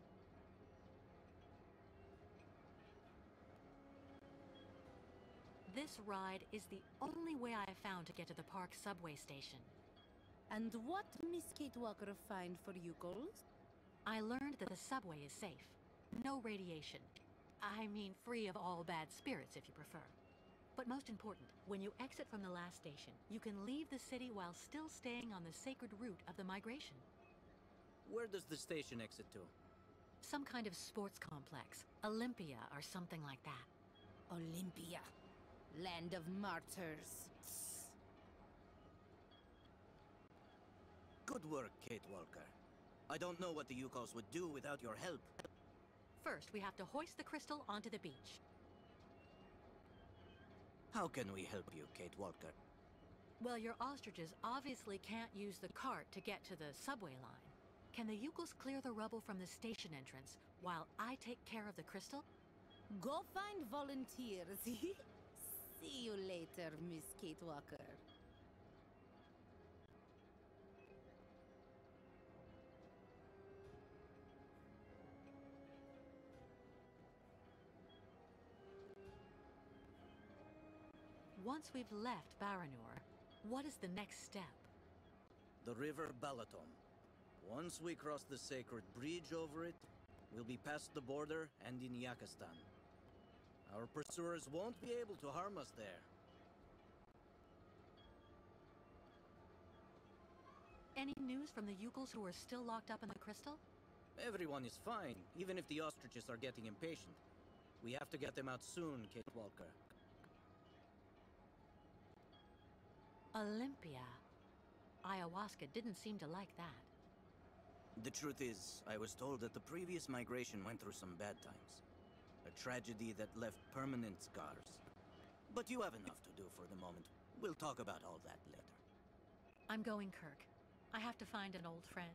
S2: This ride is the only way I have found to get to the park subway station.
S5: And what Miss Kate Walker find for you girls?
S2: I learned that the subway is safe. No radiation. I mean, free of all bad spirits, if you prefer. But most important, when you exit from the last station, you can leave the city while still staying on the sacred route of the migration.
S11: Where does the station exit to?
S2: Some kind of sports complex. Olympia or something like that.
S5: Olympia. Land of martyrs.
S11: Good work, Kate Walker. I don't know what the Yukos would do without your help.
S2: First, we have to hoist the crystal onto the beach.
S11: How can we help you, Kate Walker?
S2: Well, your ostriches obviously can't use the cart to get to the subway line. Can the Yukos clear the rubble from the station entrance while I take care of the crystal?
S5: Go find volunteers. See you later, Miss Kate Walker.
S2: Once we've left Baranur, what is the next step?
S11: The River Balaton. Once we cross the sacred bridge over it, we'll be past the border and in Yakistan. Our pursuers won't be able to harm us there.
S2: Any news from the Yukos who are still locked up in the crystal?
S11: Everyone is fine, even if the ostriches are getting impatient. We have to get them out soon, Kate Walker.
S2: Olympia. Ayahuasca didn't seem to like that.
S11: The truth is, I was told that the previous migration went through some bad times. A tragedy that left permanent scars. But you have enough to do for the moment. We'll talk about all that later.
S2: I'm going, Kirk. I have to find an old friend.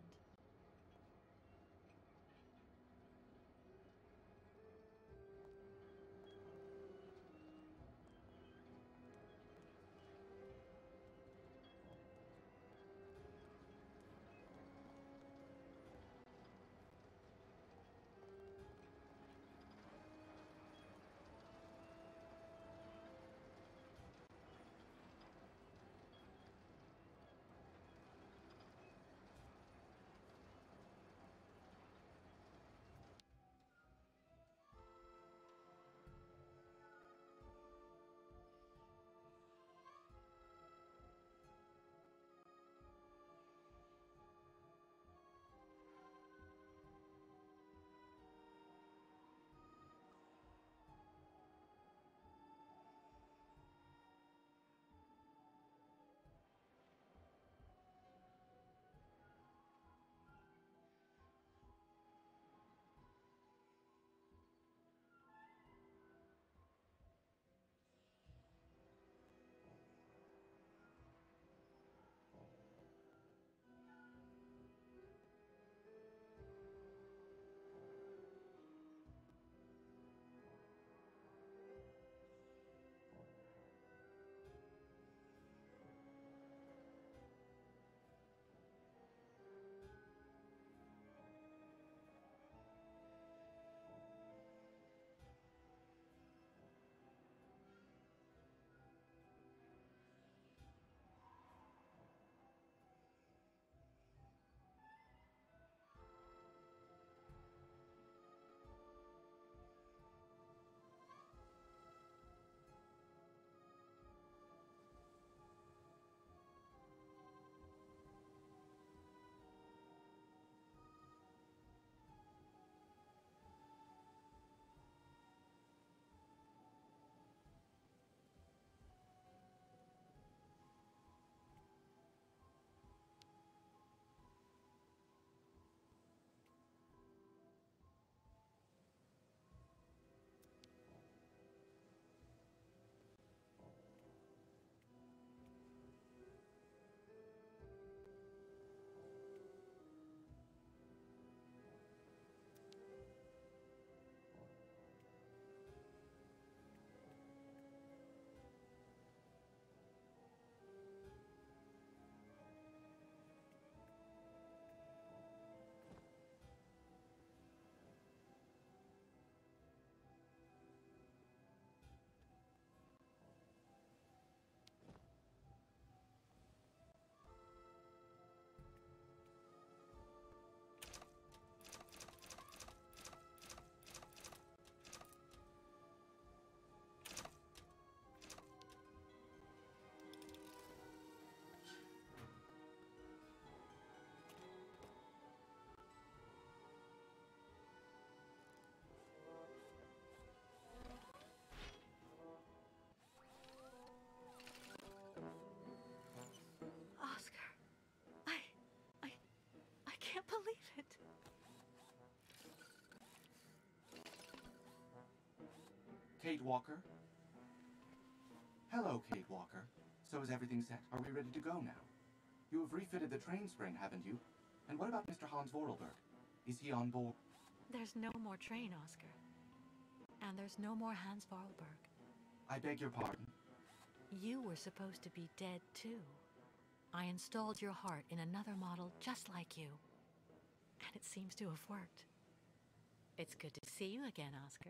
S12: Kate Walker? Hello, Kate Walker. So is everything set? Are we ready to go now? You have refitted the train spring, haven't you? And what about Mr. Hans Vorarlberg? Is he on board?
S2: There's no more train, Oscar. And there's no more Hans Vorarlberg.
S12: I beg your pardon?
S2: You were supposed to be dead, too. I installed your heart in another model just like you. And it seems to have worked. It's good to see you again, Oscar.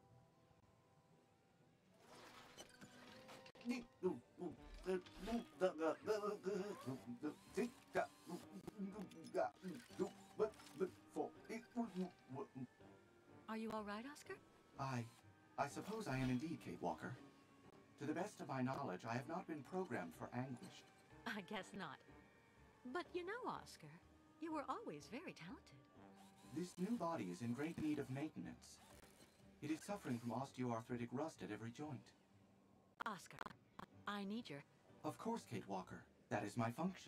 S2: Are you all right, Oscar?
S12: I suppose I am indeed, Kate Walker. To the best of my knowledge, I have not been programmed for anguish.
S2: I guess not. But you know, Oscar, you were always very talented.
S12: This new body is in great need of maintenance. It is suffering from osteoarthritic rust at every joint.
S2: Oscar, I need your...
S12: Of course, Kate Walker. That is my function.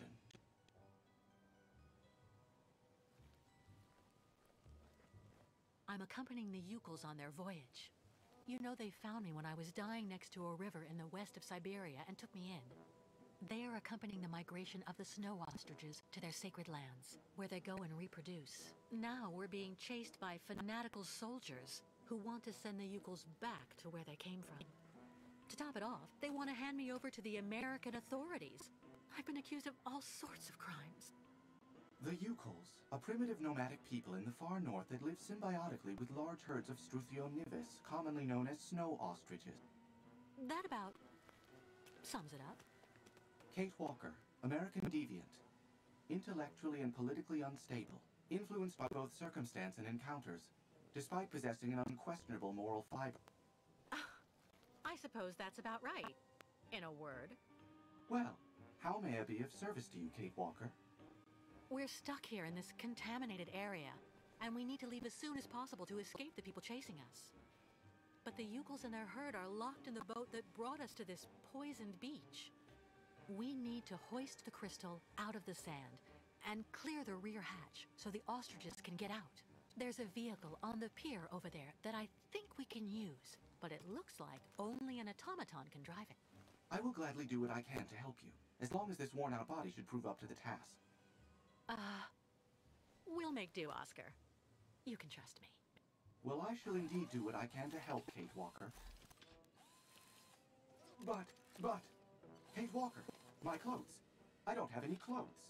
S2: I'm accompanying the Yukels on their voyage. You know they found me when I was dying next to a river in the west of Siberia and took me in. They are accompanying the migration of the snow ostriches to their sacred lands, where they go and reproduce. Now we're being chased by fanatical soldiers who want to send the Yukels back to where they came from. To top it off, they want to hand me over to the American authorities. I've been accused of all sorts of crimes.
S12: The Yukels, a primitive nomadic people in the far north that live symbiotically with large herds of Struthio nivis, commonly known as snow ostriches.
S2: That about sums it up.
S12: Kate Walker, American deviant. Intellectually and politically unstable, influenced by both circumstance and encounters, despite possessing an unquestionable moral fiber.
S2: I suppose that's about right, in a word.
S12: Well, how may I be of service to you, Kate Walker?
S2: We're stuck here in this contaminated area, and we need to leave as soon as possible to escape the people chasing us. But the Yukels and their herd are locked in the boat that brought us to this poisoned beach. We need to hoist the crystal out of the sand and clear the rear hatch so the ostriches can get out. There's a vehicle on the pier over there that I think we can use, but it looks like only an automaton can drive it.
S12: I will gladly do what I can to help you, as long as this worn-out body should prove up to the task.
S2: We'll make do, Oscar. You can trust me.
S12: Well, I shall indeed do what I can to help, Kate Walker. But, Kate Walker, my clothes. I don't have any clothes.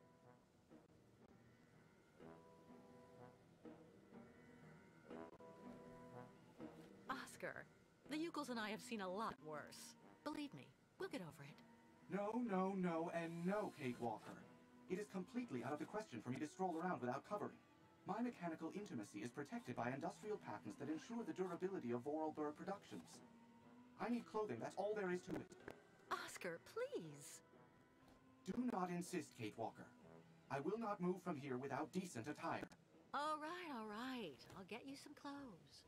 S2: Oscar, the Yukels and I have seen a lot worse. Believe me, we'll get over it.
S12: No, and no, Kate Walker. It is completely out of the question for me to stroll around without covering. My mechanical intimacy is protected by industrial patents that ensure the durability of Vorarlberg productions. I need clothing, that's all there is to it.
S2: Oscar, please.
S12: Do not insist, Kate Walker. I will not move from here without decent attire.
S2: All right. I'll get you some clothes.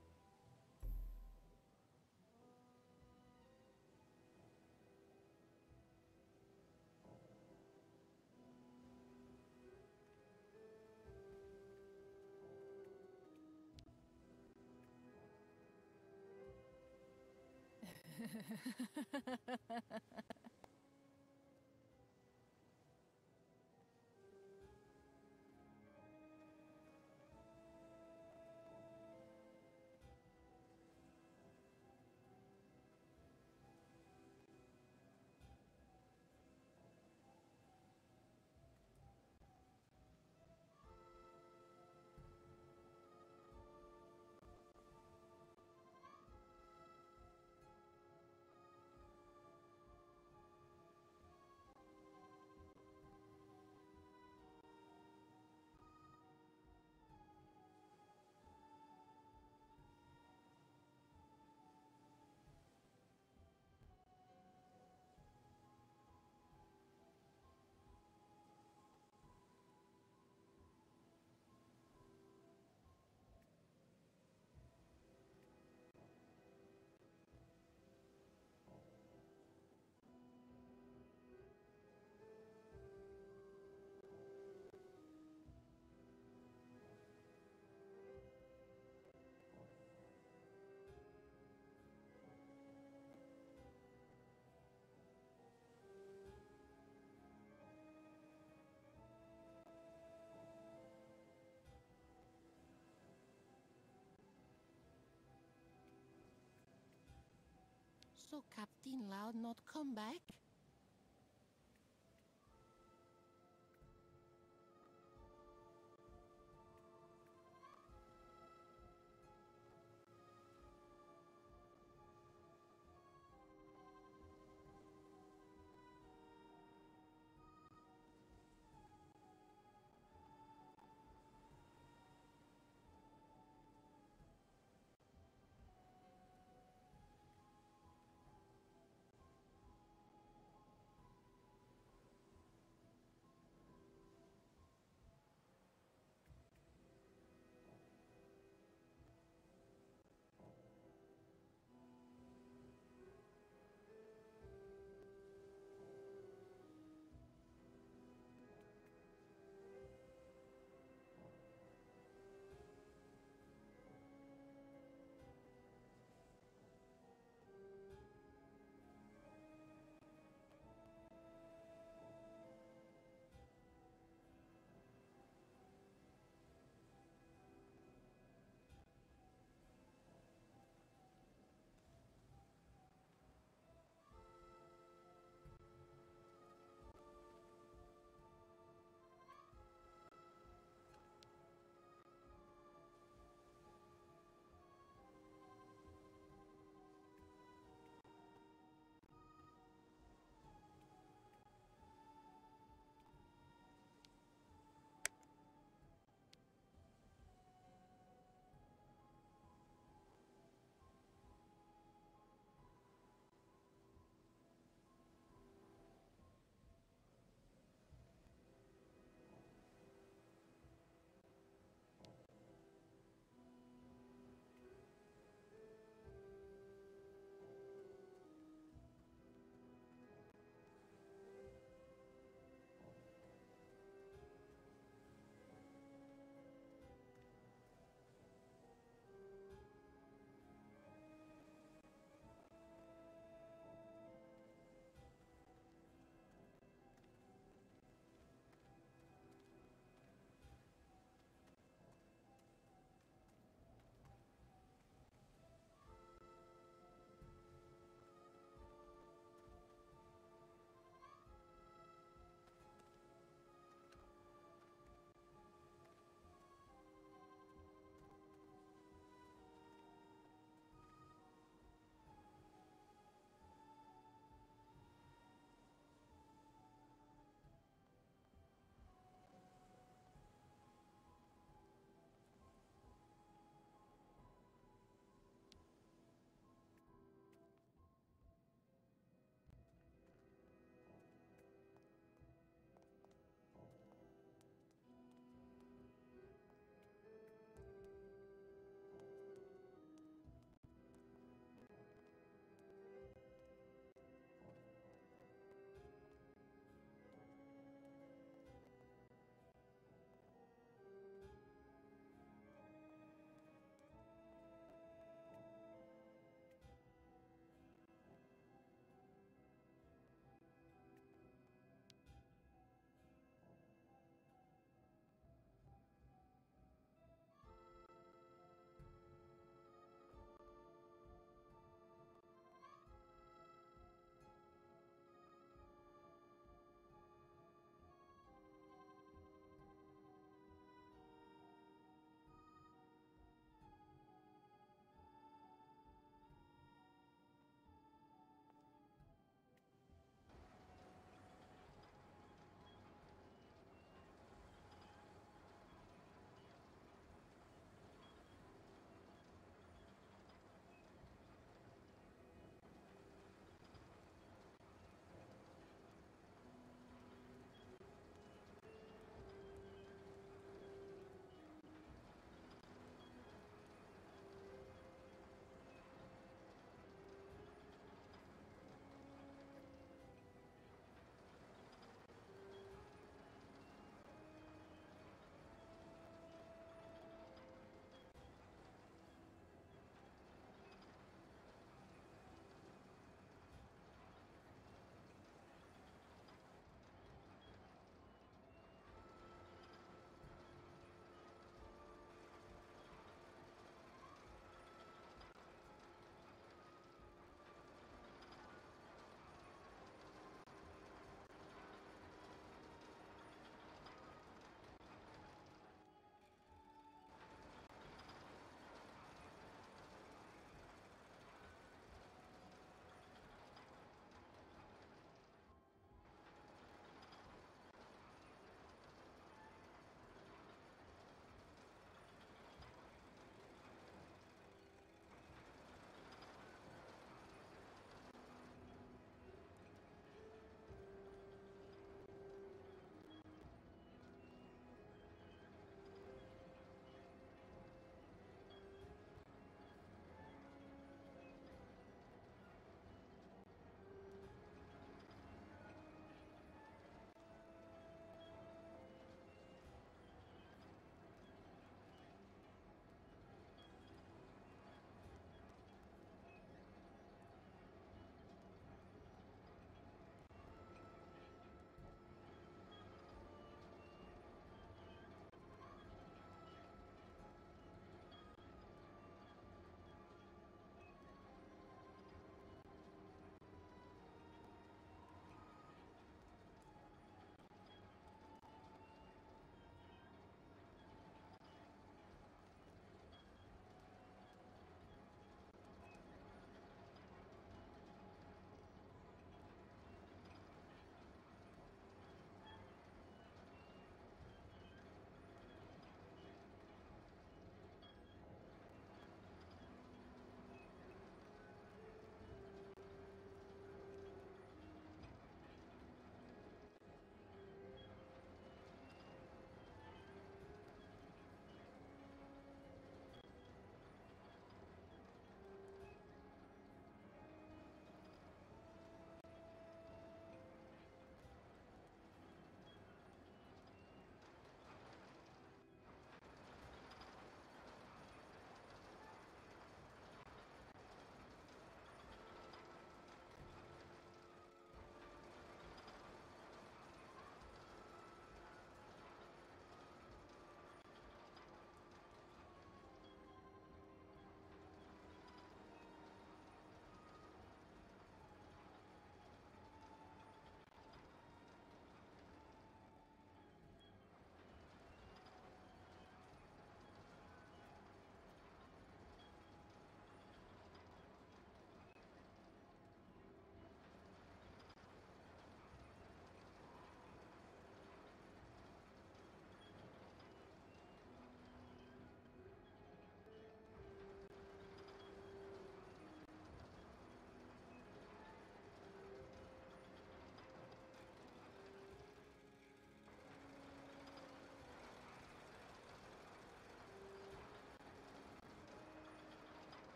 S7: So Captain Loud not come back?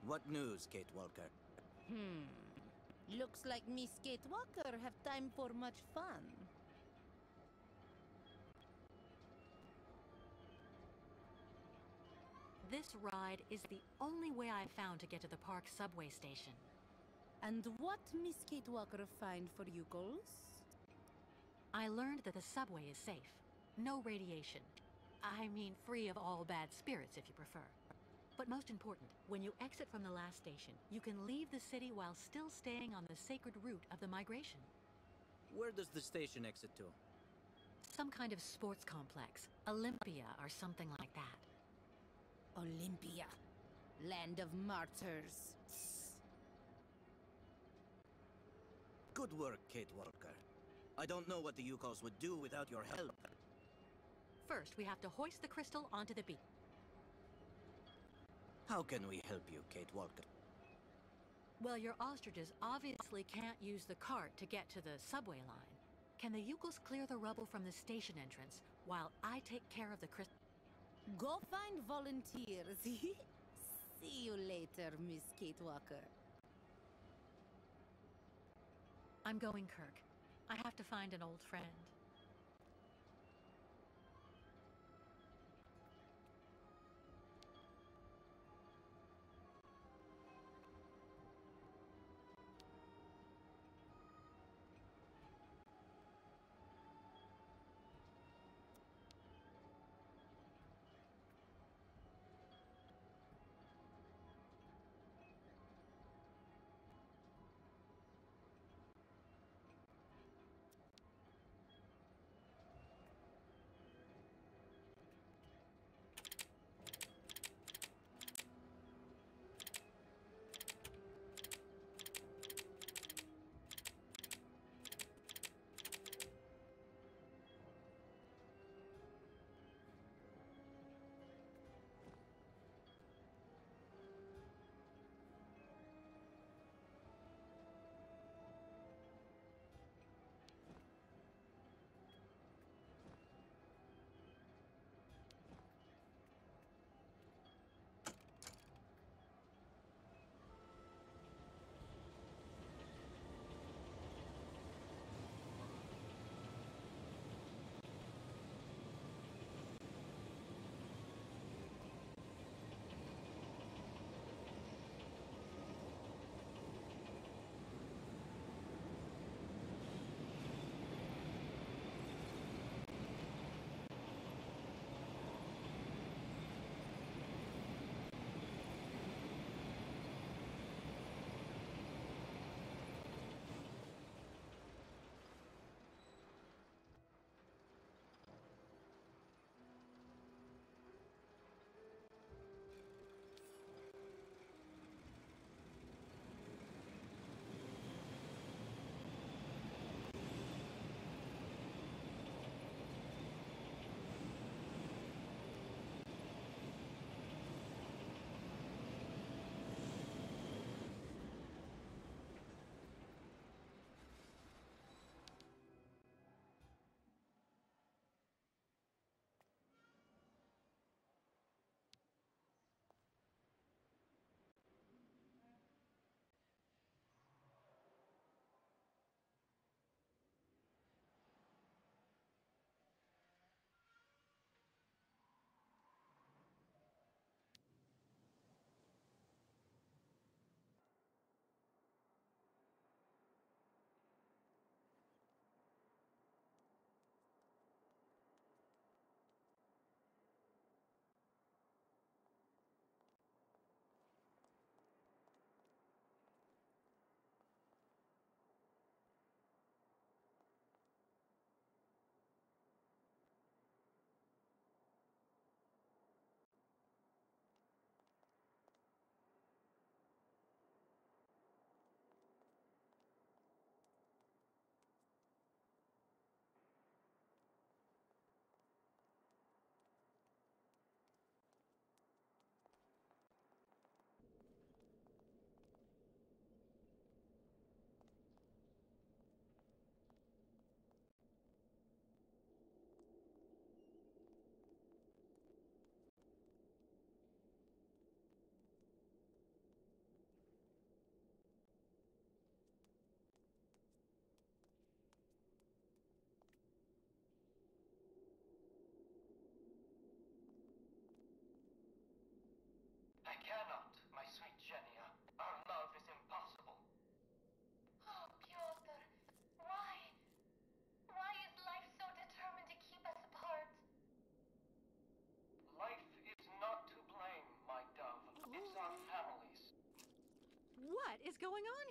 S11: What news, Kate Walker?
S5: Looks like Miss Kate Walker have time for much fun.
S2: This ride is the only way I've found to get to the park subway station.
S5: And what Miss Kate Walker find for you girls?
S2: I learned that the subway is safe. No radiation. I mean, free of all bad spirits, if you prefer. But most important, when you exit from the last station, you can leave the city while still staying on the sacred route of the migration.
S11: Where does the station exit to?
S2: Some kind of sports complex. Olympia or something like that.
S5: Olympia. Land of martyrs.
S11: Good work, Kate Walker. I don't know what the Yukos would do without your help.
S2: First, we have to hoist the crystal onto the beach.
S11: How can we help you, Kate Walker?
S2: Well, your ostriches obviously can't use the cart to get to the subway line. Can the Yukos clear the rubble from the station entrance while I take care of the crystal?
S5: Go find volunteers. See you later, Miss Kate Walker.
S2: I'm going, Kirk. I have to find an old friend.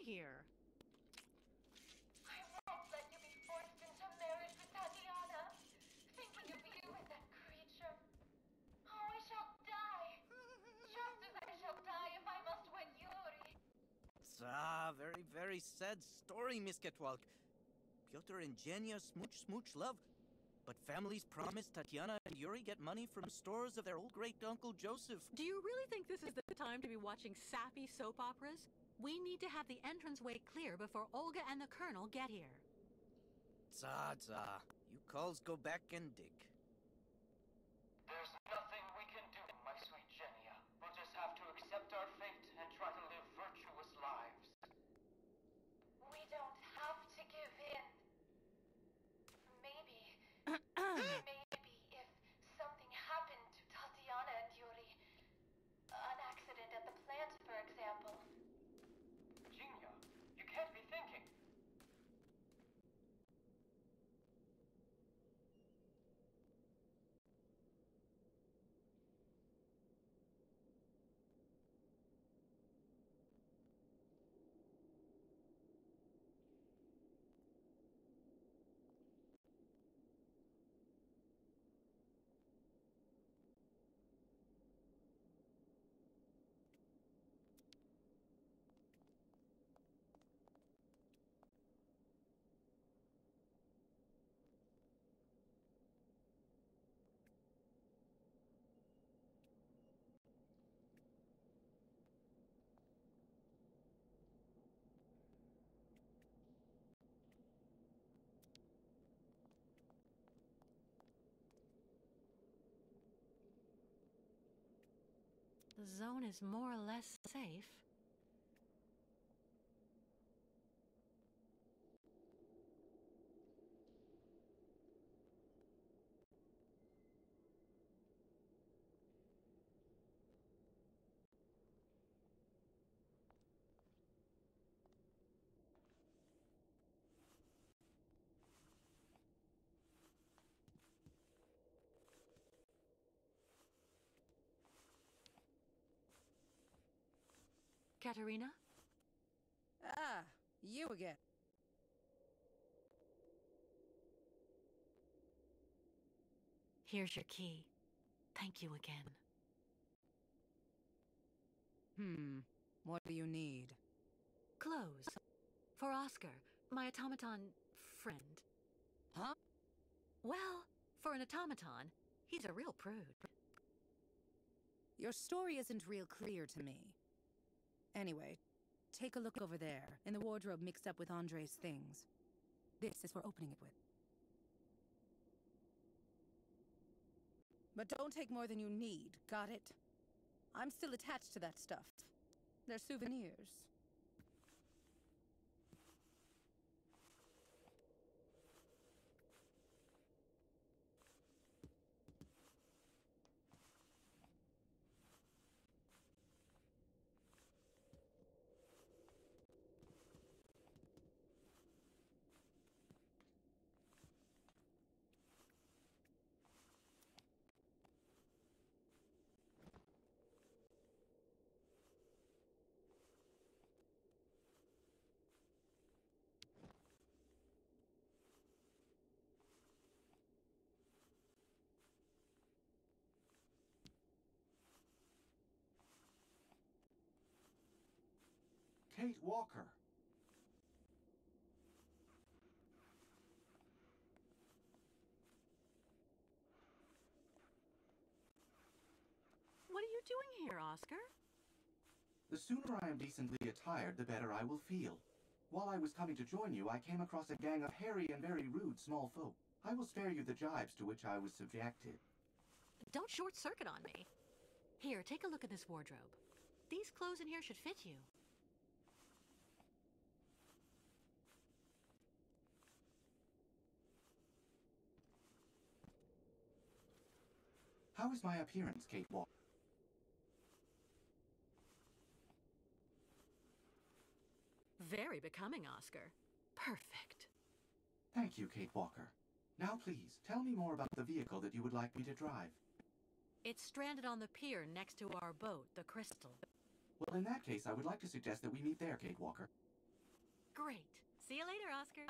S2: here?
S13: I won't let you be forced into marriage with Tatiana. Thinking of you and that creature. Oh, I shall die. Just as I shall die if I must wed Yuri.
S11: Very, very sad story, Miss Ketwalk. Pyotr and Jenya smooch love. But families promised Tatiana and Yuri get money from stores of their old great-uncle Joseph.
S2: Do you really think this is the time to be watching sappy soap operas? We need to have the entranceway clear before Olga and the Colonel get here.
S11: You calls go back and dig.
S10: There's nothing we can do, my sweet Genia. We'll just have to accept our fate and try to live virtuous lives.
S13: We don't have to give in. Maybe if something happened to Tatiana and Yuri, an accident at the plant, for example.
S10: Genia, you can't be thinking.
S2: The zone is more or less safe. Katerina?
S5: Ah, you again.
S2: Here's your key. Thank you again.
S5: What do you need?
S2: Clothes. For Oscar, my automaton friend.
S5: Huh?
S2: Well, for an automaton, he's a real prude.
S5: Your story isn't real clear to me. Anyway, take a look over there, in the wardrobe mixed up with Andre's things. This is for opening it with. But don't take more than you need, got it? I'm still attached to that stuff. They're souvenirs.
S12: Kate Walker.
S2: What are you doing here, Oscar?
S12: The sooner I am decently attired, the better I will feel. While I was coming to join you, I came across a gang of hairy and very rude small folk. I will spare you the jibes to which I was subjected.
S2: Don't short-circuit on me. Here, take a look at this wardrobe. These clothes in here should fit you.
S12: How is my appearance, Kate Walker?
S2: Very becoming, Oscar. Perfect.
S12: Thank you, Kate Walker. Now please, tell me more about the vehicle that you would like me to drive.
S2: It's stranded on the pier next to our boat, the Crystal.
S12: Well, in that case, I would like to suggest that we meet there, Kate Walker.
S2: Great. See you later, Oscar.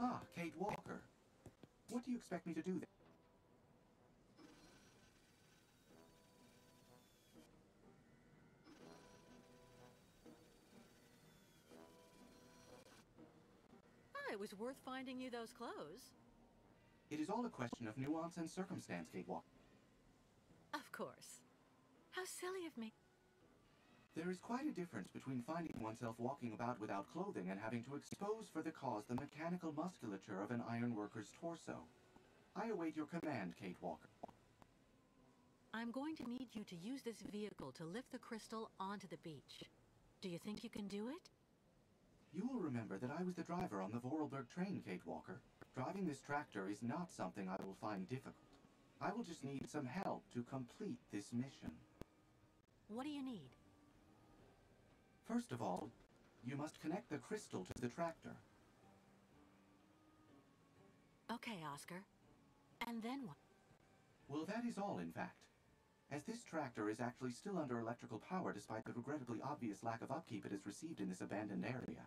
S12: Ah, Kate Walker. What do you expect me to do then?
S2: Ah, it was worth finding you those clothes.
S12: It is all a question of nuance and circumstance, Kate Walker.
S2: Of course. How silly of me.
S12: There is quite a difference between finding oneself walking about without clothing and having to expose for the cause the mechanical musculature of an ironworker's torso. I await your command, Kate Walker.
S2: I'm going to need you to use this vehicle to lift the crystal onto the beach. Do you think you can do it?
S12: You will remember that I was the driver on the Vorarlberg train, Kate Walker. Driving this tractor is not something I will find difficult. I will just need some help to complete this mission.
S2: What do you need?
S12: First of all, you must connect the crystal to the tractor.
S2: Okay, Oscar. And then what?
S12: Well, that is all, in fact. As this tractor is actually still under electrical power despite the regrettably obvious lack of upkeep it has received in this abandoned area.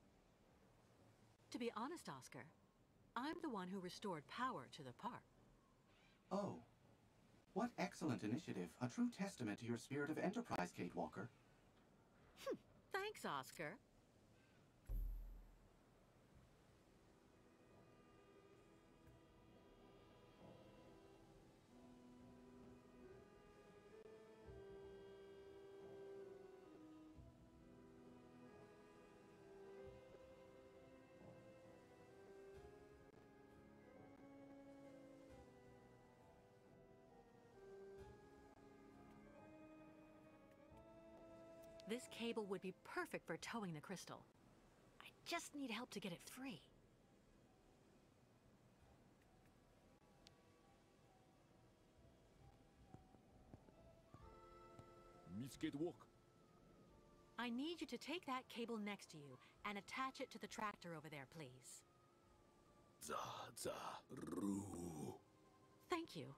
S2: To be honest, Oscar, I'm the one who restored power to the park.
S12: Oh. What excellent initiative. A true testament to your spirit of enterprise, Kate Walker.
S2: Thanks, Oscar. This cable would be perfect for towing the crystal. I just need help to get it free.
S3: Miss Kate Walker.
S2: I need you to take that cable next to you and attach it to the tractor over there, please.
S3: Roo.
S2: Thank you.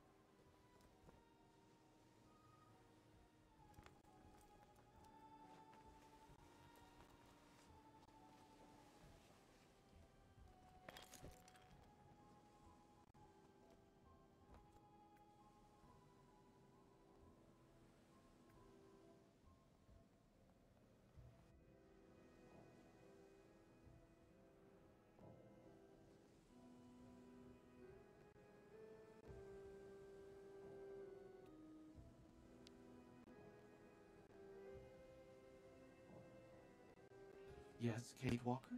S12: Yes, Kate Walker?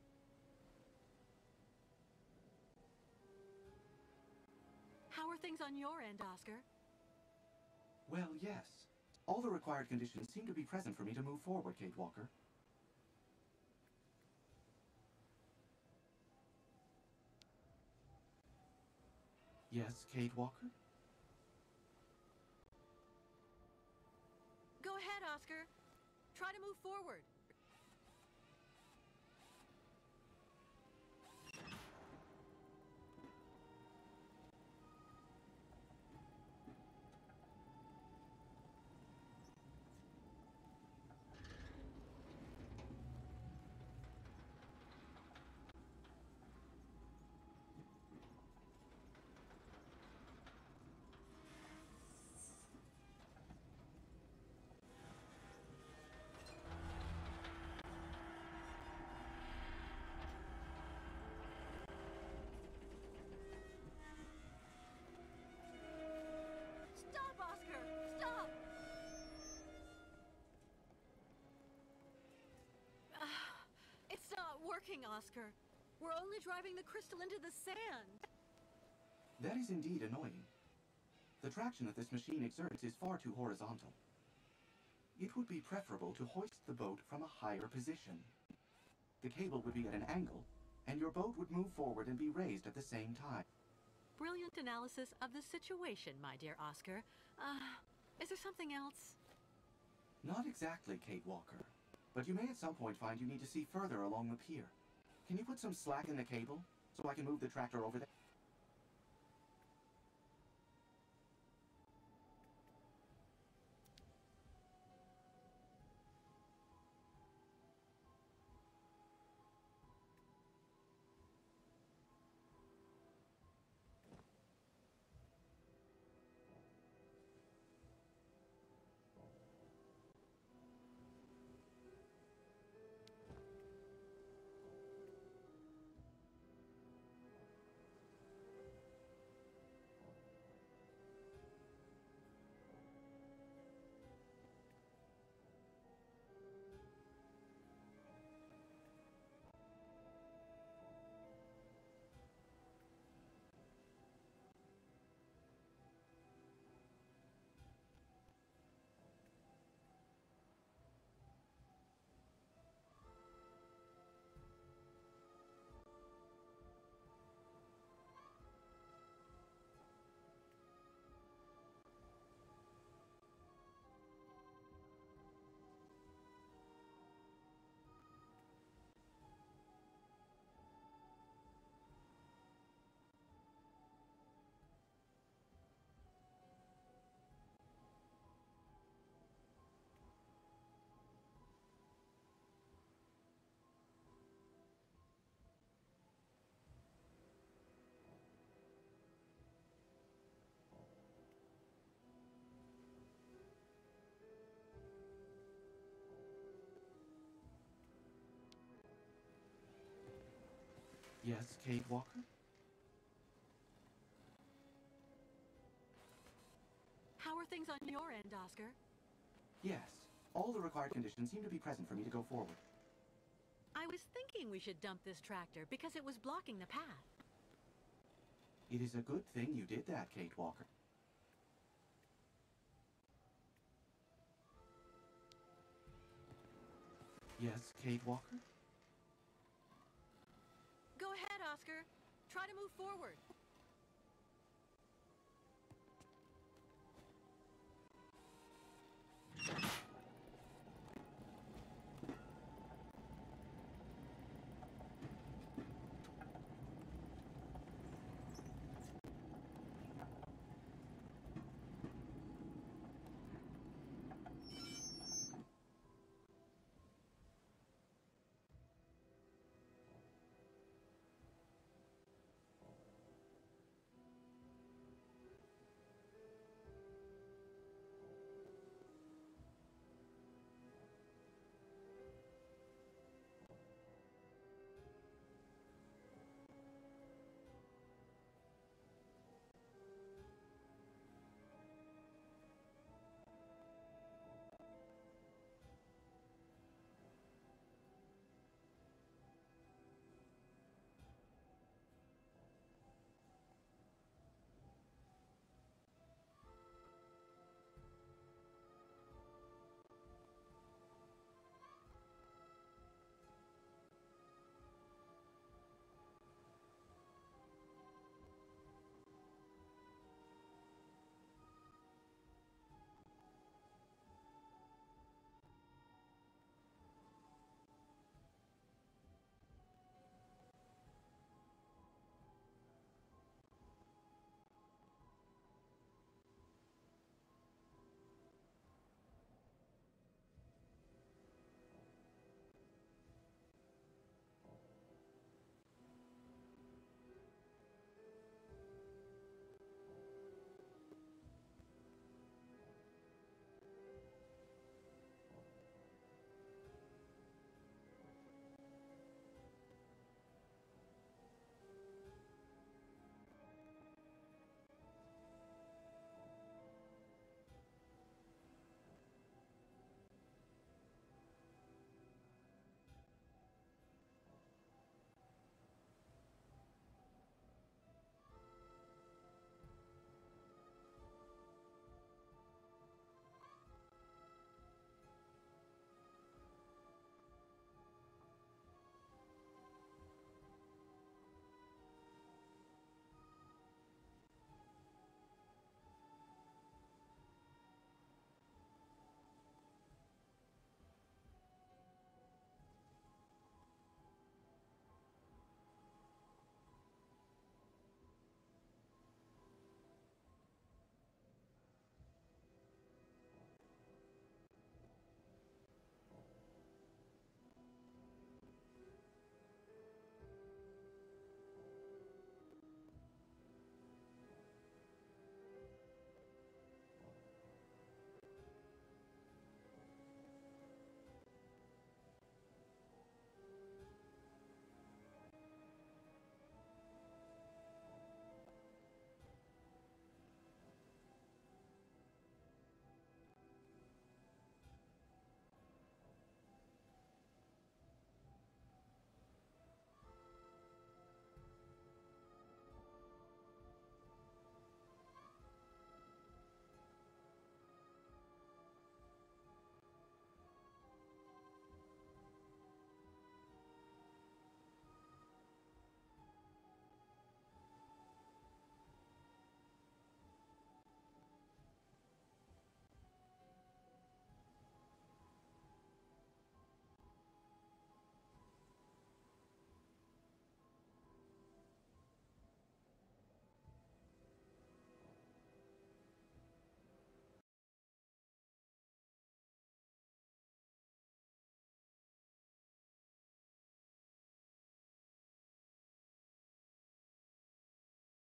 S2: How are things on your end, Oscar?
S12: Well, yes. All the required conditions seem to be present for me to move forward, Kate Walker. Yes, Kate Walker?
S2: Go ahead, Oscar. Try to move forward. Stop, Oscar! Stop! It's not working, Oscar. We're only driving the crystal into the sand.
S12: That is indeed annoying. The traction that this machine exerts is far too horizontal. It would be preferable to hoist the boat from a higher position. The cable would be at an angle, and your boat would move forward and be raised at the same time.
S2: Brilliant analysis of the situation, my dear Oscar. Is there something else?
S12: Not exactly, Kate Walker. But you may at some point find you need to see further along the pier. Can you put some slack in the cable, so I can move the tractor over there? Yes, Kate Walker?
S2: How are things on your end, Oscar?
S12: Yes. All the required conditions seem to be present for me to go forward.
S2: I was thinking we should dump this tractor because it was blocking the path.
S12: It is a good thing you did that, Kate Walker. Yes, Kate Walker?
S2: Go ahead, Oscar. Try to move forward.